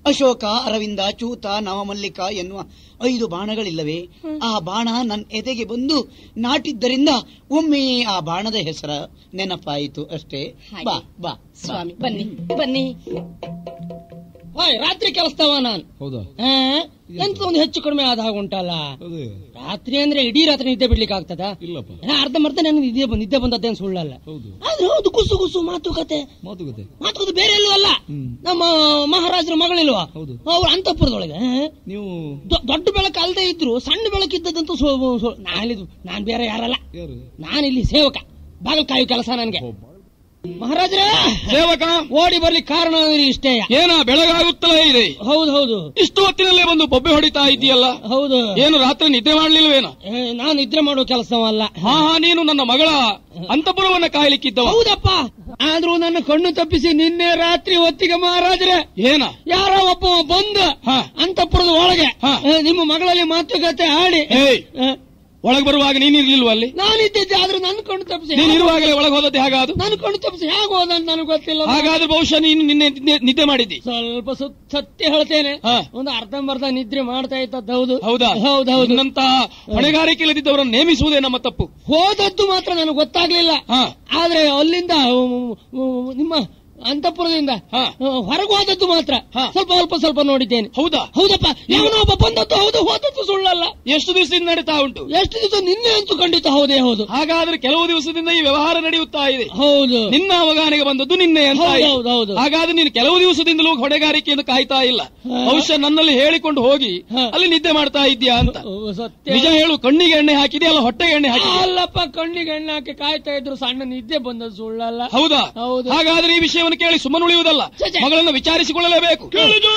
ಅಶೋಕ, ಅರವಿಂದ, ಚೂತ, ನವಮಲ್ಲಿಕ ಎನ್ನುವ ಐದು ಬಾಣಗಳಿಲ್ಲವೇ? ಆ ಬಾಣ ನನ್ನ ಎದೆಗೆ ಬಂದು ನಾಟಿದ್ದರಿಂದ ಒಮ್ಮೆ ಆ ಬಾಣದ ಹೆಸರ ನೆನಪಾಯಿತು ಅಷ್ಟೇ. ಬಾ ಬಾ ಸ್ವಾಮಿ, ಬನ್ನಿ ಬನ್ನಿ. ಓಯ್, ರಾತ್ರಿ ಕೆಲಸದವ ನಾನು. ಹೌದಾ? ಎಂತ ಒಂದು ಹೆಚ್ಚು ಕಡಿಮೆ ಆದ ಹಾಗುಂಟಲ್ಲ. ರಾತ್ರಿ ಅಂದ್ರೆ ಇಡೀ ರಾತ್ರಿ ನಿದ್ದೆ ಬಿಡ್ಲಿಕ್ಕೆ ಆಗ್ತದ? ಇಲ್ಲಪ್ಪ, ಅರ್ಧ ಮರ್ಧ ನನಗೆ ನಿದ್ದೆ ನಿದ್ದೆ ಬಂದದ್ದೇನು ಸುಳ್ಳಲ್ಲ. ಆದ್ರೆ ಹೌದು, ಕುಸು ಕುಸು ಮಾತುಕತೆ ಮಾತುಕತೆ ಮಾತುಕತೆ ಬೇರೆ ಎಲ್ಲೂ ಅಲ್ಲ. ನಮ್ಮ ಮಹಾರಾಜರ ಮಗಳಿಲ್ವಾ, ಅವ್ರ ಅಂತಃಪುರದೊಳಗೆ ನೀವು ದೊಡ್ಡ ಬೆಳಕು ಅಲ್ಲದೆ ಇದ್ರು ಸಣ್ಣ ಬೆಳಕಿದ್ದದಂತೂ ನಾನಿದು ನಾನ್ ಬೇರೆ ಯಾರಲ್ಲ, ನಾನಿಲ್ಲಿ ಸೇವಕ, ಬಾಗಿಲು ಕಾಯು ಕೆಲಸ ನನ್ಗೆ. ಮಹಾರಾಜರ ಸೇವಕ ಓಡಿ ಬರ್ಲಿಕ್ಕೆ ಕಾರಣ ಇಷ್ಟೇ. ಏನ ಬೆಳಗಾಗುತ್ತಲೇ ಇದೆ. ಹೌದು ಹೌದು, ಇಷ್ಟು ಹೊತ್ತಿನಲ್ಲೇ ಬಂದು ಬೊಬ್ಬೆ ಹೊಡಿತಾ ಇದೆಯಲ್ಲ. ಹೌದು. ಏನು ರಾತ್ರಿ ನಿದ್ದೆ ಮಾಡ್ಲಿಲ್ವೇನ? ನಾನು ನಿದ್ರೆ ಮಾಡುವ ಕೆಲಸವಲ್ಲ. ಹಾ ಹಾ, ನೀನು ನನ್ನ ಮಗಳ ಅಂತಃಪುರವನ್ನ ಕಾಯ್ಲಿಕ್ಕಿದ್ದವ. ಹೌದಪ್ಪ, ಆದ್ರೂ ನನ್ನ ಕಣ್ಣು ತಪ್ಪಿಸಿ ನಿನ್ನೆ ರಾತ್ರಿ ಹೊತ್ತಿಗೆ ಮಹಾರಾಜರೇ ಏನ ಯಾರೋ ಒಬ್ಬ ಬಂದ ಅಂತಃಪುರದ ಒಳಗೆ ನಿಮ್ಮ ಮಗಳಲ್ಲಿ ಮಾತುಕತೆ ಆಡಿ ಒಳಗೆ ಬರುವಾಗ ನೀನಿರ್ಲಿಲ್ವ ಅಲ್ಲಿ? ನಾನಿದ್ದಿದ್ದೆ, ಆದ್ರೂ ನನ್ನ ಕಣ್ಣು ತಪ್ಪಿಸಿ. ನೀನು ಇರುವಾಗಲೇ ಒಳಗೆ ಹೋದದ್ದು ಹೇಗಾದು? ನನ್ನ ಕಣ್ಣು ತಪ್ಪಿಸಿ ಹೇಗೆ ಹೋದಂತ ನನಗೆ ಗೊತ್ತಿಲ್ಲ. ಹಾಗಾದ್ರೆ ಬಹುಶಃ ನೀನು ನಿನ್ನೆ ನಿದ್ದೆ ಮಾಡಿದ್ದಿ. ಸ್ವಲ್ಪ ಸತ್ಯ ಹೇಳ್ತೇನೆ, ಒಂದು ಅರ್ಧಂಬರ್ಧ ನಿದ್ರೆ ಮಾಡ್ತಾ ಇದ್ದದ್ದು. ಹೌದು ಹೌದಾ? ಹೌದೌದು. ನಿನ್ನಂತಹ ಹೊಣೆಗಾರಿಕೆ ಇಲ್ಲದಿದ್ದವರನ್ನು ನೇಮಿಸುವುದೇ ನಮ್ಮ ತಪ್ಪು. ಹೋದದ್ದು ಮಾತ್ರ ನನಗೆ ಗೊತ್ತಾಗ್ಲಿಲ್ಲ. ಆದ್ರೆ ಅಲ್ಲಿಂದ ನಿಮ್ಮ ಅಂತಃಪುರದಿಂದ ಹೊರಗೆ ಹೋದದ್ದು ಮಾತ್ರ ಸ್ವಲ್ಪ ಅಲ್ಪ ಸ್ವಲ್ಪ ನೋಡಿದ್ದೇನೆ. ಹೌದಾ? ಹೌದಪ್ಪ, ಯಾವನೋ ಒಬ್ಬ ಬಂದದ್ದು ಹೌದು, ಹೋದದ್ದು ಸುಳ್ಳಲ್ಲ. ಎಷ್ಟು ದಿವಸದಿಂದ ನಡೀತಾ ಉಂಟು? ಎಷ್ಟು ದಿವಸ? ನಿನ್ನೆ ಅಂತೂ ಖಂಡಿತ ಹೌದೇ ಹೌದು. ಹಾಗಾದ್ರೆ ಕೆಲವು ದಿವಸದಿಂದ ಈ ವ್ಯವಹಾರ ನಡೆಯುತ್ತಾ ಇದೆ. ಹೌದು. ನಿನ್ನ ಅವಗಾನೆಗೆ ಬಂದದ್ದು ನಿನ್ನೆ ಅಂತ. ಹೌದು. ಹಾಗಾದ್ರೆ ನೀನು ಕೆಲವು ದಿವಸದಿಂದಲೂ ಹೊಣೆಗಾರಿಕೆಯನ್ನು ಕಾಯ್ತಾ ಇಲ್ಲ. ಬಹುಶಃ ನನ್ನಲ್ಲಿ ಹೇಳಿಕೊಂಡು ಹೋಗಿ ಅಲ್ಲಿ ನಿದ್ದೆ ಮಾಡ್ತಾ ಇದ್ಯಾ ಅಂತ. ನಿಜ ಹೇಳು, ಕಣ್ಣಿಗೆ ಎಣ್ಣೆ ಹಾಕಿದ್ಯಾ ಅಲ್ಲ ಹೊಟ್ಟೆಗೆ ಎಣ್ಣೆ ಹಾಕಿ? ಅಲ್ಲಪ್ಪ, ಕಣ್ಣಿಗೆ ಎಣ್ಣೆ ಹಾಕಿ ಕಾಯ್ತಾ ಇದ್ರು, ಸಣ್ಣ ನಿದ್ದೆ ಬಂದದ್ದು ಸುಳ್ಳಲ್ಲ. ಹೌದಾ? ಹೌದು. ಹಾಗಾದ್ರೆ ಈ ವಿಷಯವನ್ನು ಕೇಳಿ ಸುಮ್ಮನೆ ಉಳಿಯುವುದಲ್ಲ, ಮಗಳನ್ನು ವಿಚಾರಿಸಿಕೊಳ್ಳಲೇಬೇಕು.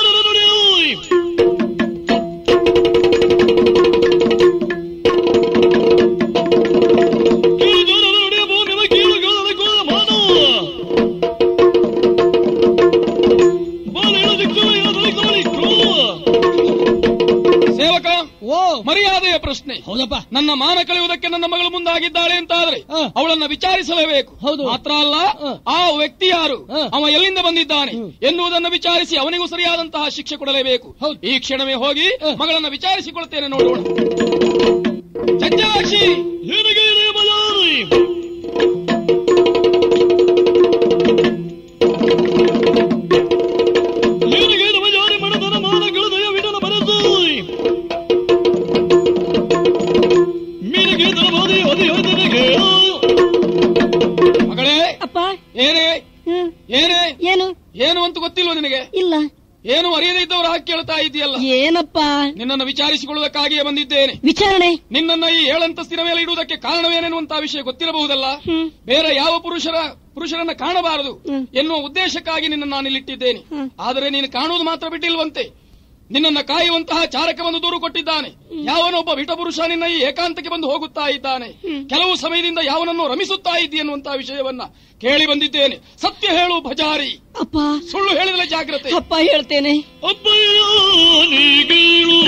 ಸೇವಕ, ಓ ಮರ್ಯಾದೆಯ ಪ್ರಶ್ನೆ. ಹೌದಪ್ಪ, ನನ್ನ ಮಾನ ಕಳೆಯುವುದಕ್ಕೆ ನನ್ನ ಮಗಳು ಮುಂದಾಗಿದ್ದಾಳೆ ಅಂತಾದ್ರೆ ಅವಳನ್ನ ವಿಚಾರಿಸಲೇಬೇಕು. ಹೌದು. ಮಾತ್ರ ಅಲ್ಲ, ಆ ವ್ಯಕ್ತಿ ಯಾರು, ಅವ ಎಲ್ಲಿಂದ ಬಂದಿದ್ದಾನೆ ಎನ್ನುವುದನ್ನು ವಿಚಾರಿಸಿ ಅವನಿಗೂ ಸರಿಯಾದಂತಹ ಶಿಕ್ಷೆ ಕೊಡಲೇಬೇಕು. ಈ ಕ್ಷಣವೇ ಹೋಗಿ ಮಗಳನ್ನ ವಿಚಾರಿಸಿಕೊಳ್ತೇನೆ, ನೋಡೋಣ. ಚಂಚಲಾಕ್ಷಿ, ಮಗಳೇ. ಅಪ್ಪ, ಏನೇ ಏನೇ ಏನು ಏನು ಅಂತ ಗೊತ್ತಿಲ್ವ ನಿನಗೆ? ಇಲ್ಲ. ಏನು ಅರಿಯದೇ ಇದ್ದವರು ಹಾಕಿ ಕೇಳ್ತಾ ಇದೆಯಲ್ಲ. ಏನಪ್ಪ? ನಿನ್ನನ್ನು ವಿಚಾರಿಸಿಕೊಳ್ಳುವುದಕ್ಕಾಗಿಯೇ ಬಂದಿದ್ದೇನೆ. ವಿಚಾರಣೆ? ನಿನ್ನನ್ನ ಈ ಏಳಂತಸ್ತಿನ ಮೇಲೆ ಇಡುವುದಕ್ಕೆ ಕಾರಣವೇನೆನ್ನುವಂತಹ ವಿಷಯ ಗೊತ್ತಿರಬಹುದಲ್ಲ. ಬೇರೆ ಯಾವ ಪುರುಷರ ಪುರುಷರನ್ನ ಕಾಣಬಾರದು ಎನ್ನುವ ಉದ್ದೇಶಕ್ಕಾಗಿ ನಿನ್ನ ನಾನು ಇಲ್ಲಿಟ್ಟಿದ್ದೇನೆ. ಆದರೆ ನೀನು ಕಾಣುವುದು ಮಾತ್ರ ಬಿಟ್ಟಿಲ್ವಂತೆ. ನಿನ್ನನ್ನ ಕಾಯುವಂತಹ ಚಾರಕ ಬಂದು ದೂರು ಕೊಟ್ಟಿದ್ದಾನೆ. ಯಾವನೊಬ್ಬ ವಿಟಪುರುಷ ನಿನ್ನ ಈ ಏಕಾಂತಕ್ಕೆ ಬಂದು ಹೋಗುತ್ತಾ ಇದ್ದಾನೆ. ಕೆಲವು ಸಮಯದಿಂದ ಯಾವನನ್ನು ರಮಿಸುತ್ತಾ ಇದ್ದಿ ಎನ್ನುವಂತಹ ವಿಷಯವನ್ನ ಕೇಳಿ ಬಂದಿದ್ದೇನೆ. ಸತ್ಯ ಹೇಳು ಭಜಾರಿ. ಅಪ್ಪ, ಸುಳ್ಳು ಹೇಳಿದರೆ ಜಾಗ್ರತೆ. ಅಪ್ಪ, ಹೇಳ್ತೇನೆ. ಅಪ್ಪಯ್ಯ ನೀಗೇಳು,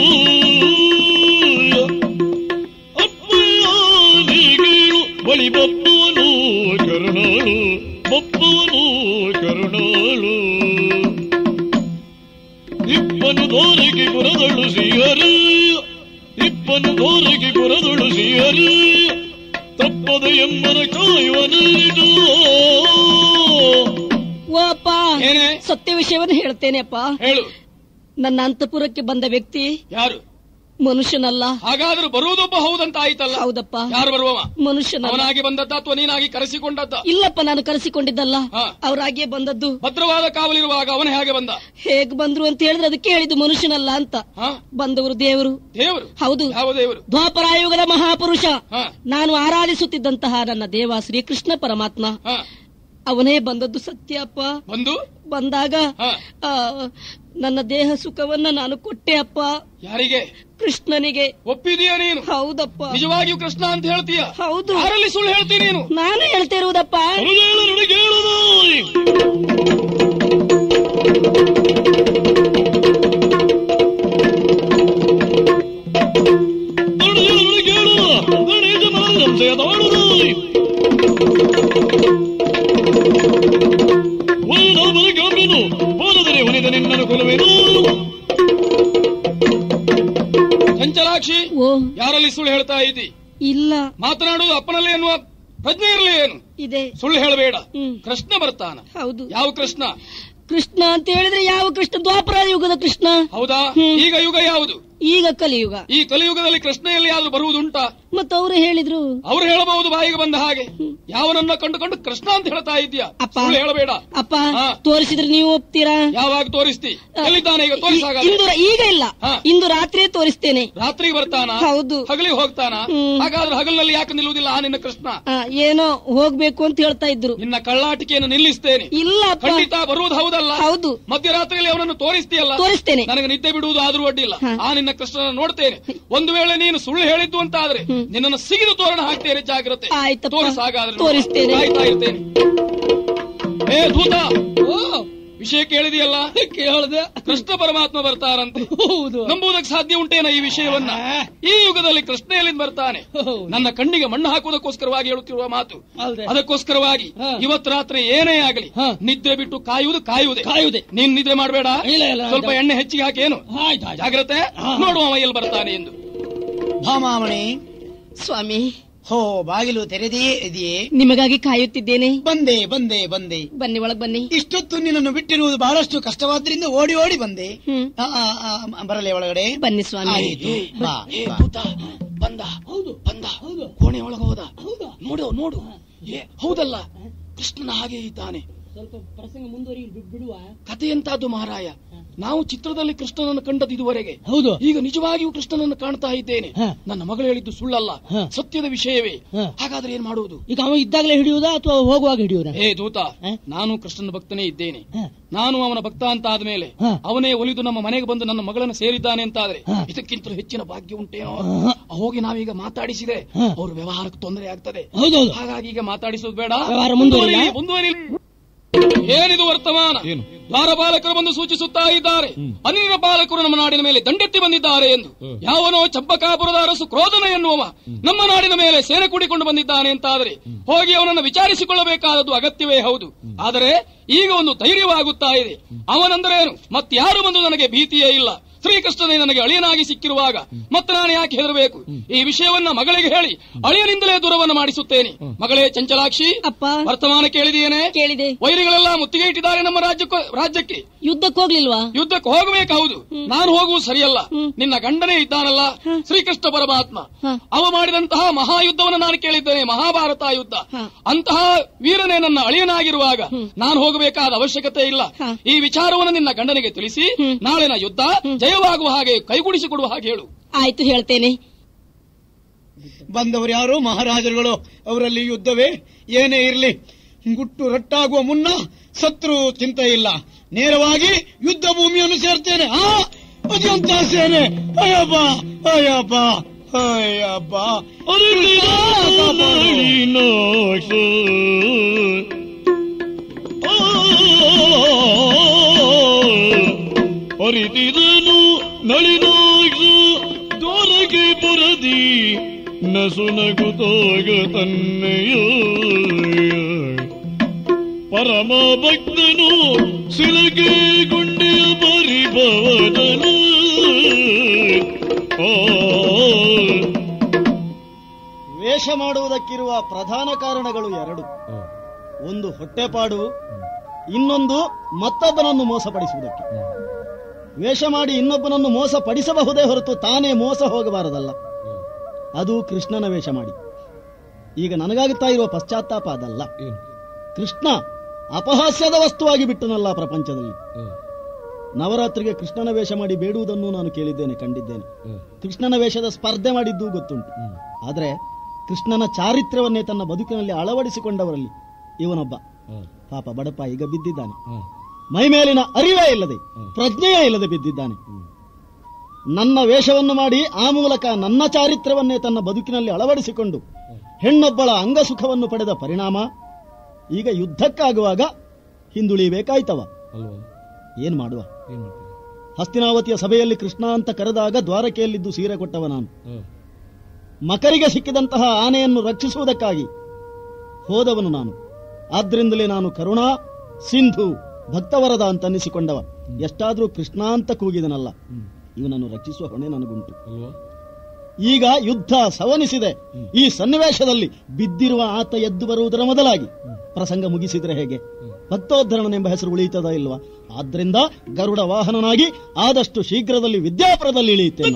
ಅಪ್ಪಯ್ಯ ನೀಗೇಳು, ಬಳಿ ಬಪ್ಪವನು ಕರುಣಾಳು, ಬಪ್ಪವನು ಕರುಣಾಳು. ಇಪ್ಪನು ದೋರಗಿ ಪುರದಳು ಶ್ರೀಹರಿ, ಇಪ್ಪನು ದೋರಗಿ ಪುರದಳು ಶ್ರೀಹರಿ, ತಪ್ಪದ ಎಂಬನ ಕಾಯುವನಿದು. ಓ ಅಪ್ಪ, ಸತ್ಯ ವಿಷಯವನ್ನು ಹೇಳ್ತೇನೆ ಅಪ್ಪ. ಹೇಳು. ನನ್ನ ಅಂತಃಪುರಕ್ಕೆ ಬಂದ ವ್ಯಕ್ತಿ ಯಾರು? ಮನುಷ್ಯನಲ್ಲ. ಹಾಗಾದ್ರೂ ಬರುವುದೊಬ್ಬ ಹೌದಂತ ಆಯ್ತಲ್ಲ. ಹೌದಪ್ಪ. ಯಾರು ಬರುವವ? ಮನುಷ್ಯನಲ್ಲ. ಅವನಾಗಿ ಬಂದದ್ದ ಅಥವಾ ನೀನಾಗಿ ಕರೆಸಿಕೊಂಡದ್ದ? ಇಲ್ಲಪ್ಪ, ನಾನು ಕರೆಸಿಕೊಂಡಿದ್ದಲ್ಲ, ಅವರಾಗಿಯೇ ಬಂದದ್ದು. ಭದ್ರವಾದ ಕಾವಲಿರುವಾಗ ಅವನ ಹೇಗೆ ಬಂದ? ಹೇಗೆ ಬಂದ್ರು ಅಂತ ಹೇಳಿದ್ರೆ ಅದಕ್ಕೆ ಹೇಳಿದ್ದು ಮನುಷ್ಯನಲ್ಲ ಅಂತ. ಬಂದವರು ದೇವರು. ದೇವರು? ಹೌದು. ಯಾವ ದೇವರು? ದ್ವಾಪರಾಯುಗದ ಮಹಾಪುರುಷ, ನಾನು ಆರಾಧಿಸುತ್ತಿದ್ದಂತಹ ನನ್ನ ದೇವ ಶ್ರೀಕೃಷ್ಣ ಪರಮಾತ್ಮ, ಅವನೇ ಬಂದದ್ದು. ಸತ್ಯ ಅಪ್ಪ. ಬಂದು ಬಂದಾಗ ನನ್ನ ದೇಹ ಸುಖವನ್ನ ನಾನು ಕೊಟ್ಟೆ ಅಪ್ಪ. ಯಾರಿಗೆ? ಕೃಷ್ಣನಿಗೆ. ಒಪ್ಪಿದೀಯ ನೀನು? ಹೌದಪ್ಪ. ನಿಜವಾಗಿಯೂ ಕೃಷ್ಣ ಅಂತ ಹೇಳ್ತೀಯ? ಹೌದು. ಯಾರಲ್ಲಿ ಸುಳ್ಳು ಹೇಳ್ತೀನಿ ನೀನು? ನಾನು ಹೇಳ್ತಿರುವುದಪ್ಪ. ನಿನ್ನನ್ನು ಕೊಲುವೆನು ಮಾತನಾಡುವುದು ಅಪ್ಪನಲ್ಲಿ ಎನ್ನುವ ಪ್ರಜ್ಞೆ ಇರಲಿ ಏನು? ಇದೆ. ಸುಳ್ಳು ಹೇಳಬೇಡ. ಹ್ಮ್. ಕೃಷ್ಣ ಬರ್ತಾನ. ಹೌದು. ಯಾವ ಕೃಷ್ಣ? ಕೃಷ್ಣ ಅಂತ ಹೇಳಿದ್ರೆ ಯಾವ ಕೃಷ್ಣ? ದ್ವಾಪರ ಯುಗದ ಕೃಷ್ಣ. ಹೌದಾ? ಈಗ ಯುಗ ಯಾವುದು? ಈಗ ಕಲಿಯುಗ. ಈ ಕಲಿಯುಗದಲ್ಲಿ ಕೃಷ್ಣ ಎಲ್ಲಿ ಆದ್ರೂ ಬರುವುದುಂಟಾ? ಮತ್ತೆ ಅವರು ಹೇಳಿದ್ರು. ಅವ್ರು ಹೇಳಬಹುದು ಬಾಯಿಗೆ ಬಂದ ಹಾಗೆ. ಯಾವನನ್ನ ಕಂಡುಕೊಂಡು ಕೃಷ್ಣ ಅಂತ ಹೇಳ್ತಾ ಇದ್ಯಾ? ಅಪ್ಪ ಹೇಳಬೇಡ. ಅಪ್ಪ ತೋರಿಸಿದ್ರೆ ನೀವು ಒಪ್ತೀರಾ? ಯಾವಾಗ ತೋರಿಸ್ತಿ? ಎಲ್ಲಿದ್ದಾನೆ ಈಗ? ತೋರಿಸಾಗ. ಈಗ ಇಲ್ಲ, ಇಂದು ರಾತ್ರಿ ತೋರಿಸ್ತೇನೆ. ರಾತ್ರಿ ಬರ್ತಾನ? ಹೌದು. ಹಗಲಿಗೆ ಹೋಗ್ತಾನ? ಹಾಗಾದ್ರೆ ಹಗಲಿನಲ್ಲಿ ಯಾಕೆ ನಿಲ್ಲುವುದಿಲ್ಲ ಆ ನಿನ್ನ ಕೃಷ್ಣ? ಏನೋ ಹೋಗ್ಬೇಕು ಅಂತ ಹೇಳ್ತಾ ಇದ್ರು. ನಿನ್ನ ಕಳ್ಳಾಟಿಕೆಯನ್ನು ನಿಲ್ಲಿಸ್ತೇನೆ. ಇಲ್ಲ ಖಂಡಿತ ಬರುವುದು ಹೌದಲ್ಲ? ಹೌದು. ಮಧ್ಯರಾತ್ರಿಯಲ್ಲಿ ಅವನನ್ನು ತೋರಿಸ್ತೀಯಲ್ಲ? ತೋರಿಸ್ತೇನೆ. ನನಗೆ ನಿದ್ದೆ ಬಿಡುವುದು ಆದ್ರೂ ಅಡ್ಡಿಲ್ಲ. ಆ ನಿನ್ನ ಕೃಷ್ಣನ ನೋಡ್ತೇನೆ. ಒಂದು ವೇಳೆ ನೀನು ಸುಳ್ಳು ಹೇಳಿದ್ದು ಅಂತ ಆದ್ರೆ ನಿನ್ನನ್ನು ಸಿಗಿದು ತೋರಣ ಹಾಕ್ತೇನೆ. ಜಾಗ್ರತೆ. ತೋರಿಸಾಗಾದ್ರೆ ತೋರಿಸ್ತೇನೆ. ಆಯ್ತಾ ಇರ್ತೇನೆ. ಏ ಧೂತ, ವಿಷಯ ಕೇಳಿದೆಯಲ್ಲ? ಕೇಳದೆ. ಕೃಷ್ಣ ಪರಮಾತ್ಮ ಬರ್ತಾರಂತೆ. ಹೌದು. ನಂಬುವುದಕ್ಕೆ ಸಾಧ್ಯ ಉಂಟೇನ ಈ ವಿಷಯವನ್ನ? ಈ ಯುಗದಲ್ಲಿ ಕೃಷ್ಣ ಎಲ್ಲಿಂದ ಬರ್ತಾನೆ? ನನ್ನ ಕಣ್ಣಿಗೆ ಮಣ್ಣು ಹಾಕುವುದಕ್ಕೋಸ್ಕರವಾಗಿ ಹೇಳುತ್ತಿರುವ ಮಾತು. ಅದಕ್ಕೋಸ್ಕರವಾಗಿ ಇವತ್ತು ರಾತ್ರಿ ಏನೇ ಆಗಲಿ ನಿದ್ರೆ ಬಿಟ್ಟು ಕಾಯುವುದು ಕಾಯುವುದೇ ಕಾಯುವುದೇ. ನೀನ್ ನಿದ್ರೆ ಮಾಡಬೇಡ. ಸ್ವಲ್ಪ ಎಣ್ಣೆ ಹೆಚ್ಚಿಗೆ ಹಾಕೇನು. ಜಾಗ್ರತೆ. ನೋಡುವ ಅವ ಎಲ್ಲಿ ಬರ್ತಾನೆ ಎಂದು. ಭಾಮಾಮಣಿ. ಸ್ವಾಮಿ. ಹೋ, ಬಾಗಿಲು ತೆರೆದೇ ಇದೆಯೇ? ನಿಮಗಾಗಿ ಕಾಯುತ್ತಿದ್ದೇನೆ. ಬಂದೆ ಬಂದೆ ಬಂದೆ. ಬನ್ನಿ, ಒಳಗ್ ಬನ್ನಿ. ಇಷ್ಟೊತ್ತು ನಿನ್ನನ್ನು ಬಿಟ್ಟಿರುವುದು ಬಹಳಷ್ಟು ಕಷ್ಟವಾದ್ರಿಂದ ಓಡಿ ಓಡಿ ಬಂದೆ. ಬರಲೇ ಒಳಗಡೆ? ಬನ್ನಿ ಸ್ವಾಮಿ. ಆಯಿತು. ಬಾ. ಬಂದ. ಹೌದು ಬಂದ. ಹೌದು. ಕೋಣೆ ಒಳಗೆ ಹೋದ. ನೋಡು ನೋಡು. ಏ ಹೌದಲ್ಲ, ಕೃಷ್ಣನ ಹಾಗೆ ಇದ್ದಾನೆ. ಸ್ವಲ್ಪ ಪ್ರಸಂಗ ಮುಂದುವರಿ ಬಿಡುವ. ಕಥೆ ಎಂತಾದ್ದು ಮಹಾರಾಯ? ನಾವು ಚಿತ್ರದಲ್ಲಿ ಕೃಷ್ಣನನ್ನು ಕಂಡದ್ದು ಇದುವರೆಗೆ. ಹೌದು. ಈಗ ನಿಜವಾಗಿಯೂ ಕೃಷ್ಣನನ್ನು ಕಾಣ್ತಾ ಇದ್ದೇನೆ. ನನ್ನ ಮಗಳು ಹೇಳಿದ್ದು ಸುಳ್ಳಲ್ಲ, ಸತ್ಯದ ವಿಷಯವೇ. ಹಾಗಾದ್ರೆ ಏನ್ ಮಾಡುವುದು? ಈಗ ಅವ ಇದ್ದಾಗಲೇ ಹಿಡಿಯುವುದಾ ಅಥವಾ ಹೋಗುವಾಗ ಹಿಡಿಯುವುದಾ? ಹೇ ದೂತ, ನಾನು ಕೃಷ್ಣನ ಭಕ್ತನೇ ಇದ್ದೇನೆ. ನಾನು ಅವನ ಭಕ್ತ ಅಂತ ಆದ್ಮೇಲೆ ಅವನೇ ಒಲಿದು ನಮ್ಮ ಮನೆಗೆ ಬಂದು ನನ್ನ ಮಗಳನ್ನು ಸೇರಿದ್ದಾನೆ ಅಂತಾದ್ರೆ ಇದಕ್ಕಿಂತಲೂ ಹೆಚ್ಚಿನ ಭಾಗ್ಯ ಉಂಟೇನೋ? ಹೋಗಿ ನಾವೀಗ ಮಾತಾಡಿಸಿದ್ರೆ ಅವ್ರ ವ್ಯವಹಾರಕ್ಕೆ ತೊಂದರೆ ಆಗ್ತದೆ. ಹಾಗಾಗಿ ಈಗ ಮಾತಾಡಿಸೋದು ಬೇಡ. ಮುಂದುವರಿ. ಏನಿದು ವರ್ತಮಾನ? ದ್ವಾರಪಾಲಕರು ಬಂದು ಸೂಚಿಸುತ್ತಾ ಇದ್ದಾರೆ. ಅನಿಲ ಪಾಲಕರು ನಮ್ಮ ನಾಡಿನ ಮೇಲೆ ದಂಡೆತ್ತಿ ಬಂದಿದ್ದಾರೆ ಎಂದು. ಯಾವನೋ ಚಬ್ಬಕಾಪುರದ ಅರಸು ಕ್ರೋಧನ ಎನ್ನುವ ನಮ್ಮ ನಾಡಿನ ಮೇಲೆ ಸೇನೆ ಕೂಡಿಕೊಂಡು ಬಂದಿದ್ದಾನೆ ಅಂತಾದರೆ ಹೋಗಿ ಅವನನ್ನು ವಿಚಾರಿಸಿಕೊಳ್ಳಬೇಕಾದದ್ದು ಅಗತ್ಯವೇ ಹೌದು. ಆದರೆ ಈಗ ಒಂದು ಧೈರ್ಯವಾಗುತ್ತಾ ಇದೆ. ಅವನಂದರೇನು ಮತ್ತಾರು ಬಂದು ನನಗೆ ಭೀತಿಯೇ ಇಲ್ಲ. ಶ್ರೀಕೃಷ್ಣನೇ ನನಗೆ ಅಳಿಯನಾಗಿ ಸಿಕ್ಕಿರುವಾಗ ಮತ್ತೆ ನಾನು ಯಾಕೆ ಹೆದರಬೇಕು? ಈ ವಿಷಯವನ್ನ ಮಗಳಿಗೆ ಹೇಳಿ ಅಳಿಯನಿಂದಲೇ ದೂರವನ್ನು ಮಾಡಿಸುತ್ತೇನೆ. ಮಗಳೇ ಚಂಚಲಾಕ್ಷಿ, ವರ್ತಮಾನ ಕೇಳಿದೆಯೇನೆ? ಕೇಳಿದೆ. ವೈರಿಗಳೆಲ್ಲ ಮುತ್ತಿಗೆ ಇಟ್ಟಿದ್ದಾರೆ ನಮ್ಮ ರಾಜ್ಯಕ್ಕೆ. ರಾಜ್ಯಕ್ಕೆ ಯುದ್ಧಕ್ಕೆ ಹೋಗ್ಲಿಲ್ವಾ? ಯುದ್ಧಕ್ಕೆ ಹೋಗಬೇಕು. ಹೌದು. ನಾನು ಹೋಗುವುದು ಸರಿಯಲ್ಲ. ನಿನ್ನ ಗಂಡನೇ ಇದ್ದಾನಲ್ಲ ಶ್ರೀಕೃಷ್ಣ ಪರಮಾತ್ಮ, ಅವ ಮಾಡಿದಂತಹ ಮಹಾಯುದ್ಧವನ್ನು ನಾನು ಕೇಳಿದ್ದೇನೆ, ಮಹಾಭಾರತ ಯುದ್ಧ. ಅಂತಹ ವೀರನೇ ನನ್ನ ಅಳಿಯನಾಗಿರುವಾಗ ನಾನು ಹೋಗಬೇಕಾದ ಅವಶ್ಯಕತೆ ಇಲ್ಲ. ಈ ವಿಚಾರವನ್ನು ನಿನ್ನ ಗಂಡನಿಗೆ ತಿಳಿಸಿ ನಾಳಿನ ಯುದ್ಧ ಜಯವಾಗುವ ಹಾಗೆ ಕೈಗೂಡಿಸಿಕೊಡುವ ಹಾಗೆ ಹೇಳು. ಆಯ್ತು, ಹೇಳ್ತೇನೆ. ಬಂದವರು ಯಾರು? ಮಹಾರಾಜರುಗಳು. ಅವರಲ್ಲಿ ಯುದ್ಧವೇ ಏನೇ ಇರಲಿ, ಗುಟ್ಟು ರಟ್ಟಾಗುವ ಮುನ್ನ ಶತ್ರು ಚಿಂತೆ ಇಲ್ಲ, ನೇರವಾಗಿ ಯುದ್ಧ ಭೂಮಿಯನ್ನು ಸೇರ್ತೇನೆ. ಆ ಅದಂತ ಸೇನೆ. ಅಯ್ಯಪ್ಪ ಅಯ್ಯಪ್ಪ ಅಯ್ಯಪ್ಪ. ಅರಿತಿದನು ನಳಿನಾಕ್ಷ ದ್ವಾರಕ್ಕೆ ಪುರದಿ ನಸುನಗುತ್ತಾಗ ತನ್ನೆಯ ಪರಮ ಭಕ್ತನು ಸಿಲಗೆ ಗುಂಡೆಯ ಪರಿಭವದನು. ವೇಷ ಮಾಡುವುದಕ್ಕಿರುವ ಪ್ರಧಾನ ಕಾರಣಗಳು ಎರಡು. ಒಂದು ಹೊಟ್ಟೆಪಾಡು, ಇನ್ನೊಂದು ಮತ್ತೊಬ್ಬನನ್ನು ಮೋಸಪಡಿಸುವುದಕ್ಕೆ. ವೇಷ ಮಾಡಿ ಇನ್ನೊಬ್ಬನನ್ನು ಮೋಸ ಪಡಿಸಬಹುದೇ ಹೊರತು ತಾನೇ ಮೋಸ ಹೋಗಬಾರದಲ್ಲ. ಅದು ಕೃಷ್ಣನ ವೇಷ ಮಾಡಿ. ಈಗ ನನಗಾಗುತ್ತಾ ಇರುವ ಪಶ್ಚಾತ್ತಾಪ ಅದಲ್ಲ. ಕೃಷ್ಣ ಅಪಹಾಸ್ಯದ ವಸ್ತುವಾಗಿ ಬಿಟ್ಟನಲ್ಲ ಪ್ರಪಂಚದಲ್ಲಿ. ನವರಾತ್ರಿಗೆ ಕೃಷ್ಣನ ವೇಷ ಮಾಡಿ ಬೇಡುವುದನ್ನು ನಾನು ಕೇಳಿದ್ದೇನೆ, ಕಂಡಿದ್ದೇನೆ. ಕೃಷ್ಣನ ವೇಷದ ಸ್ಪರ್ಧೆ ಮಾಡಿದ್ದು ಗೊತ್ತುಂಟು. ಆದರೆ ಕೃಷ್ಣನ ಚಾರಿತ್ರ್ಯವನ್ನೇ ತನ್ನ ಬದುಕಿನಲ್ಲಿ ಅಳವಡಿಸಿಕೊಂಡವರಲ್ಲಿ ಇವನೊಬ್ಬ. ಪಾಪ ಬಡಪ ಈಗ ಬಿದ್ದಿದ್ದಾನೆ. ಮೈ ಮೇಲಿನ ಅರಿವೇ ಇಲ್ಲದೆ, ಪ್ರಜ್ಞೆಯೇ ಇಲ್ಲದೆ ಬಿದ್ದಿದ್ದಾನೆ. ನನ್ನ ವೇಷವನ್ನು ಮಾಡಿ ಆ ಮೂಲಕ ನನ್ನ ಚಾರಿತ್ರ್ಯವನ್ನೇ ತನ್ನ ಬದುಕಿನಲ್ಲಿ ಅಳವಡಿಸಿಕೊಂಡು ಹೆಣ್ಣೊಬ್ಬಳ ಅಂಗಸುಖವನ್ನು ಪಡೆದ ಪರಿಣಾಮ ಈಗ ಯುದ್ಧಕ್ಕಾಗುವಾಗ ಹಿಂದುಳಿಬೇಕಾಯ್ತವ. ಏನ್ ಮಾಡುವ? ಹಸ್ತಿನಾವತಿಯ ಸಭೆಯಲ್ಲಿ ಕೃಷ್ಣ ಅಂತ ಕರೆದಾಗ ದ್ವಾರಕೆಯಲ್ಲಿದ್ದು ಸೀರೆ ಕೊಟ್ಟವ ನಾನು. ಮಕರಿಗೆ ಸಿಕ್ಕಿದಂತಹ ಆನೆಯನ್ನು ರಕ್ಷಿಸುವುದಕ್ಕಾಗಿ ಹೋದವನು ನಾನು. ಆದ್ರಿಂದಲೇ ನಾನು ಕರುಣಾ ಸಿಂಧು ಭಕ್ತವರದ ಅಂತ ಅನ್ನಿಸಿಕೊಂಡವ. ಎಷ್ಟಾದ್ರೂ ಕೃಷ್ಣ ಅಂತ ಕೂಗಿದನಲ್ಲ, ಇವನನ್ನು ರಕ್ಷಿಸುವ ಹೊಣೆ ನನಗುಂಟು. ಈಗ ಯುದ್ಧ ಸವನಿಸಿದೆ. ಈ ಸನ್ನಿವೇಶದಲ್ಲಿ ಬಿದ್ದಿರುವ ಆತ ಎದ್ದು ಬರುವುದರ ಮೊದಲಾಗಿ ಪ್ರಸಂಗ ಮುಗಿಸಿದ್ರೆ ಹೇಗೆ? ಭಕ್ತೋದ್ಧರಣನೆಂಬ ಹೆಸರು ಉಳಿಯುತ್ತದ ಇಲ್ವಾ? ಆದ್ರಿಂದ ಗರುಡ ವಾಹನನಾಗಿ ಆದಷ್ಟು ಶೀಘ್ರದಲ್ಲಿ ವಿದ್ಯಾಪುರದಲ್ಲಿ ಇಳಿಯುತ್ತೇನೆ.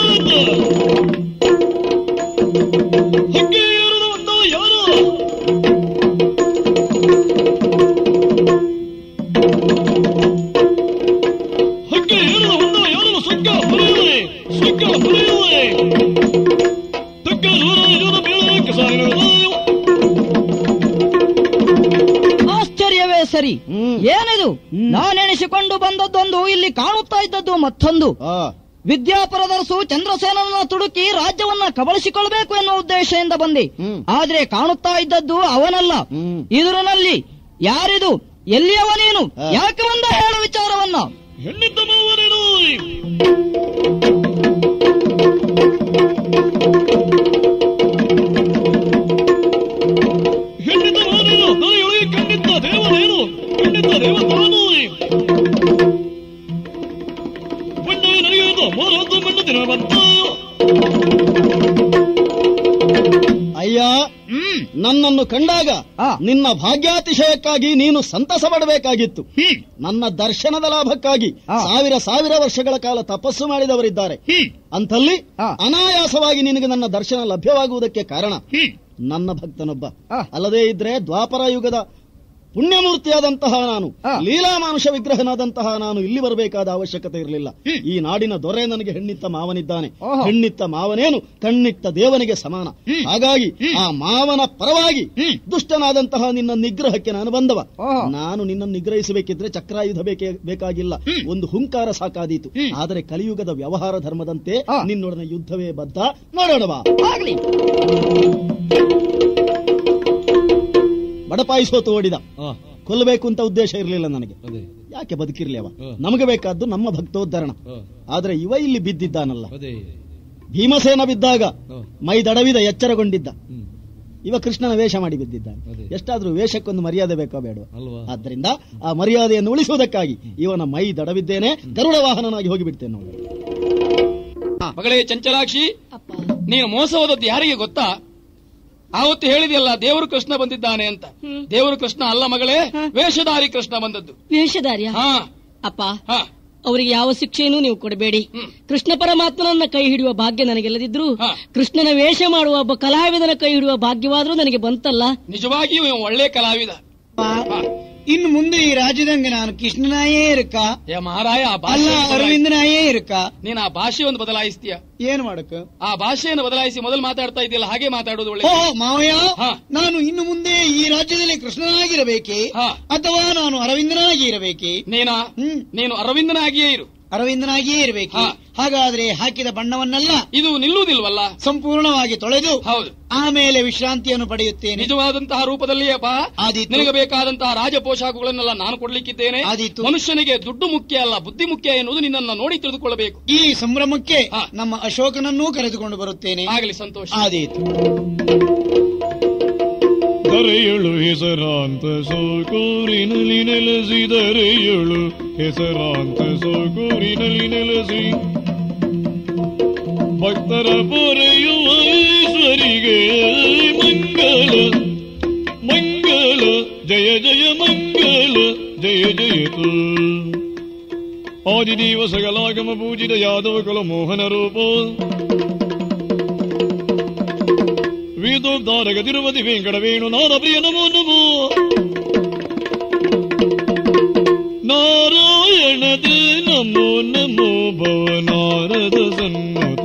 ಆಶ್ಚರ್ಯವೇ ಸರಿ. ಏನಿದು? ನಾನೆಣಿಸಿಕೊಂಡು ಬಂದದ್ದೊಂದು, ಇಲ್ಲಿ ಕಾಣುತ್ತಾ ಇದ್ದದ್ದು ಮತ್ತೊಂದು. ವಿದ್ಯಾಪುರದರಸು ಚಂದ್ರಸೇನನ್ನ ತುಡುಕಿ ರಾಜ್ಯವನ್ನ ಕಬಳಿಸಿಕೊಳ್ಬೇಕು ಎನ್ನುವ ಉದ್ದೇಶದಿಂದ ಬಂದೆ. ಆದ್ರೆ ಕಾಣುತ್ತಾ ಇದ್ದದ್ದು ಅವನಲ್ಲ. ಇದರಲ್ಲಿ ಯಾರಿದು? ಎಲ್ಲಿಯವ ನೀನು? ಯಾಕೆ ಬಂದ ಹೇಳು ವಿಚಾರವನ್ನ. ಖಂಡಿತ ದೇವನೇನು? ಖಂಡಿತ ದೇವ ತಾನು ಪಂಡವೇ ನಡೆಯುವುದು ಮೂರೊಂದು ಮಣ್ಣು ದಿನ ಬಂತ. ಅಯ್ಯ, ನನ್ನನ್ನು ಕಂಡಾಗ ನಿನ್ನ ಭಾಗ್ಯಾತಿಶಯಕ್ಕಾಗಿ ನೀನು ಸಂತಸ ಪಡಬೇಕಾಗಿತ್ತು. ನನ್ನ ದರ್ಶನದ ಲಾಭಕ್ಕಾಗಿ ಸಾವಿರ ಸಾವಿರ ವರ್ಷಗಳ ಕಾಲ ತಪಸ್ಸು ಮಾಡಿದವರಿದ್ದಾರೆ. ಅಂತಲ್ಲಿ ಅನಾಯಾಸವಾಗಿ ನಿನಗೆ ನನ್ನ ದರ್ಶನ ಲಭ್ಯವಾಗುವುದಕ್ಕೆ ಕಾರಣ ನನ್ನ ಭಕ್ತನೊಬ್ಬ. ಅಲ್ಲದೇ ಇದ್ರೆ ದ್ವಾಪರ ಯುಗದ ಪುಣ್ಯಮೂರ್ತಿಯಾದಂತಹ ನಾನು, ಲೀಲಾಮಾನುಷ ವಿಗ್ರಹನಾದಂತಹ ನಾನು ಇಲ್ಲಿ ಬರಬೇಕಾದ ಅವಶ್ಯಕತೆ ಇರಲಿಲ್ಲ. ಈ ನಾಡಿನ ದೊರೆ ನನಗೆ ಹೆಣ್ಣಿತ್ತ ಮಾವನಿದ್ದಾನೆ. ಹೆಣ್ಣಿತ್ತ ಮಾವನೇನು ಕಣ್ಣಿತ್ತ ದೇವನಿಗೆ ಸಮಾನ. ಹಾಗಾಗಿ ಆ ಮಾವನ ಪರವಾಗಿ ದುಷ್ಟನಾದಂತಹ ನಿನ್ನ ನಿಗ್ರಹಕ್ಕೆ ನಾನು ಬಂದವ. ನಾನು ನಿನ್ನನ್ನು ನಿಗ್ರಹಿಸಬೇಕಿದ್ರೆ ಚಕ್ರಾಯುಧ ಬೇಕೇ ಬೇಕಾಗಿಲ್ಲ, ಒಂದು ಹುಂಕಾರ ಸಾಕಾದೀತು. ಆದರೆ ಕಲಿಯುಗದ ವ್ಯವಹಾರ ಧರ್ಮದಂತೆ ನಿನ್ನೊಡನೆ ಯುದ್ಧವೇ ಬದ್ಧ. ನೋಡೋಣವಾ? ಬಡಪಾಯಿ ಸೋತು ಓಡಿದ. ಕೊಲ್ಲಬೇಕು ಅಂತ ಉದ್ದೇಶ ಇರಲಿಲ್ಲ ನನಗೆ. ಯಾಕೆ ಬದುಕಿರ್ಲಿ ಅವ? ನಮಗೆ ಬೇಕಾದ್ದು ನಮ್ಮ ಭಕ್ತೋದ್ಧರಣ. ಆದ್ರೆ ಇವ ಇಲ್ಲಿ ಬಿದ್ದಿದ್ದಾನಲ್ಲ. ಭೀಮಸೇನ ಬಿದ್ದಾಗ ಮೈ ದಡವಿದ ಎಚ್ಚರಗೊಂಡಿದ್ದ. ಇವ ಕೃಷ್ಣನ ವೇಷ ಮಾಡಿ ಬಿದ್ದಿದ್ದಾನೆ. ಎಷ್ಟಾದ್ರೂ ವೇಷಕ್ಕೊಂದು ಮರ್ಯಾದೆ ಬೇಕೋ ಬೇಡವಾ? ಆದ್ದರಿಂದ ಆ ಮರ್ಯಾದೆಯನ್ನು ಉಳಿಸುವುದಕ್ಕಾಗಿ ಇವನ ಮೈ ದಡವಿದ್ದೇನೆ. ಗರುಡ ವಾಹನನಾಗಿ ಹೋಗಿಬಿಡ್ತೇನೆ ನೋಡಿ. ಮಗಳೇ ಚಂಚಲಾಕ್ಷಿ, ನೀನು ಮೋಸ ಹೋದದ್ದು ಯಾರಿಗೆ ಗೊತ್ತಾ? ಆವತ್ತು ಹೇಳಿದೆಯಲ್ಲ, ದೇವರು ಕೃಷ್ಣ ಬಂದಿದ್ದಾನೆ ಅಂತ. ದೇವರು ಕೃಷ್ಣ ಅಲ್ಲ ಮಗಳೇ, ವೇಷಧಾರಿ ಕೃಷ್ಣ ಬಂದದ್ದು. ವೇಷಧಾರಿಯ? ಹಾ ಅಪ್ಪ, ಅವರಿಗೆ ಯಾವ ಶಿಕ್ಷೆಯನ್ನು ನೀವು ಕೊಡಬೇಡಿ. ಕೃಷ್ಣ ಪರಮಾತ್ಮನನ್ನ ಕೈ ಹಿಡಿಯುವ ಭಾಗ್ಯ ನನಗೆಲ್ಲದಿದ್ರು ಕೃಷ್ಣನ ವೇಷ ಮಾಡುವ ಒಬ್ಬ ಕಲಾವಿದನ ಕೈ ಹಿಡಿಯುವ ಭಾಗ್ಯವಾದ್ರೂ ನನಗೆ ಬಂತಲ್ಲ. ನಿಜವಾಗಿಯೂ ಒಳ್ಳೆ ಕಲಾವಿದ. ಇನ್ನು ಮುಂದೆ ಈ ರಾಜ್ಯದಂಗೆ ನಾನು ಕೃಷ್ಣನಾಯೇ ಇರಕ್ಕ ಮಹಾರಾಯ? ಅಲ್ಲ ಅರವಿಂದನಾಯೇ ಇರಕ್ಕ? ನೀನ್ ಆ ಭಾಷೆ ಒಂದು ಬದಲಾಯಿಸ್ತೀಯ. ಏನ್ ಮಾಡಕ್ಕ? ಆ ಭಾಷೆಯನ್ನು ಬದಲಾಯಿಸಿ ಮೊದಲು ಮಾತಾಡ್ತಾ ಇದೆಯಲ್ಲ ಹಾಗೆ ಮಾತಾಡೋದು ಒಳ್ಳೆ. ಮಾವಯ್ಯ, ನಾನು ಇನ್ನು ಮುಂದೆ ಈ ರಾಜ್ಯದಲ್ಲಿ ಕೃಷ್ಣನಾಗಿರಬೇಕೇ ಅಥವಾ ನಾನು ಅರವಿಂದನಾಗಿ ಇರಬೇಕೇ? ನೀನಾ? ನೀನು ಅರವಿಂದನಾಗಿಯೇ ಇರು. ಅರವಿಂದನಾಗಿಯೇ ಇರಬೇಕು. ಹಾಗಾದ್ರೆ ಹಾಕಿದ ಬಣ್ಣವನ್ನೆಲ್ಲ ಇದು ನಿಲ್ಲುವುದಿಲ್ವಲ್ಲ, ಸಂಪೂರ್ಣವಾಗಿ ತೊಳೆದು ಹೌದು ಆಮೇಲೆ ವಿಶ್ರಾಂತಿಯನ್ನು ಪಡೆಯುತ್ತೇನೆ. ನಿಜವಾದಂತಹ ರೂಪದಲ್ಲಿಯೇ ಬಾ. ನಿನಗೆ ಬೇಕಾದಂತಹ ರಾಜ ಪೋಷಾಕಗಳನ್ನೆಲ್ಲ ನಾನು ಕೊಡ್ಲಿಕ್ಕಿದ್ದೇನೆ. ಮನುಷ್ಯನಿಗೆ ದುಡ್ಡು ಮುಖ್ಯ ಅಲ್ಲ, ಬುದ್ಧಿ ಮುಖ್ಯ ಎನ್ನುವುದು ನಿನ್ನನ್ನು ನೋಡಿ ತಿಳಿದುಕೊಳ್ಳಬೇಕು. ಈ ಸಂಭ್ರಮಕ್ಕೆ ನಮ್ಮ ಅಶೋಕನನ್ನೂ ಕರೆದುಕೊಂಡು ಬರುತ್ತೇನೆ. ಆಗಲಿ, ಸಂತೋಷ. ಆದೀತು. ದರೆಯಳು ಹೆಸರಾಂತ ಸೋಕೂರಿನಲ್ಲಿ ನೆಲೆಸಿದರೆಯಳು ಹೆಸರಾಂತ ಸೋಕೂರಿನಲ್ಲಿ ನೆಲೆಸಿ ಭಕ್ತರ ಪೊರೆಯುವ ಈಶ್ವರಿಗೆ ಮಂಗಳ ಮಂಗಳ ಜಯ ಜಯ ಮಂಗಳ ಜಯ ಜಯತು. ಆದಿದಿವಸಗಲಾಗಮ ಪೂಜಿತ ಯಾದವ ಕುಲ ಮೋಹನ ರೂಪ ವೇದೋದ್ಧಾರಕ ತಿರುಪತಿ ವೆಂಕಟ ವೇಣು ನಾದ ಪ್ರಿಯ ನಮೋ ನಮೋ. ನಾರಾಯಣದೇ ನಮೋ ನಮೋ ಭವ ನಾರದ ಸನ್ಮುಖ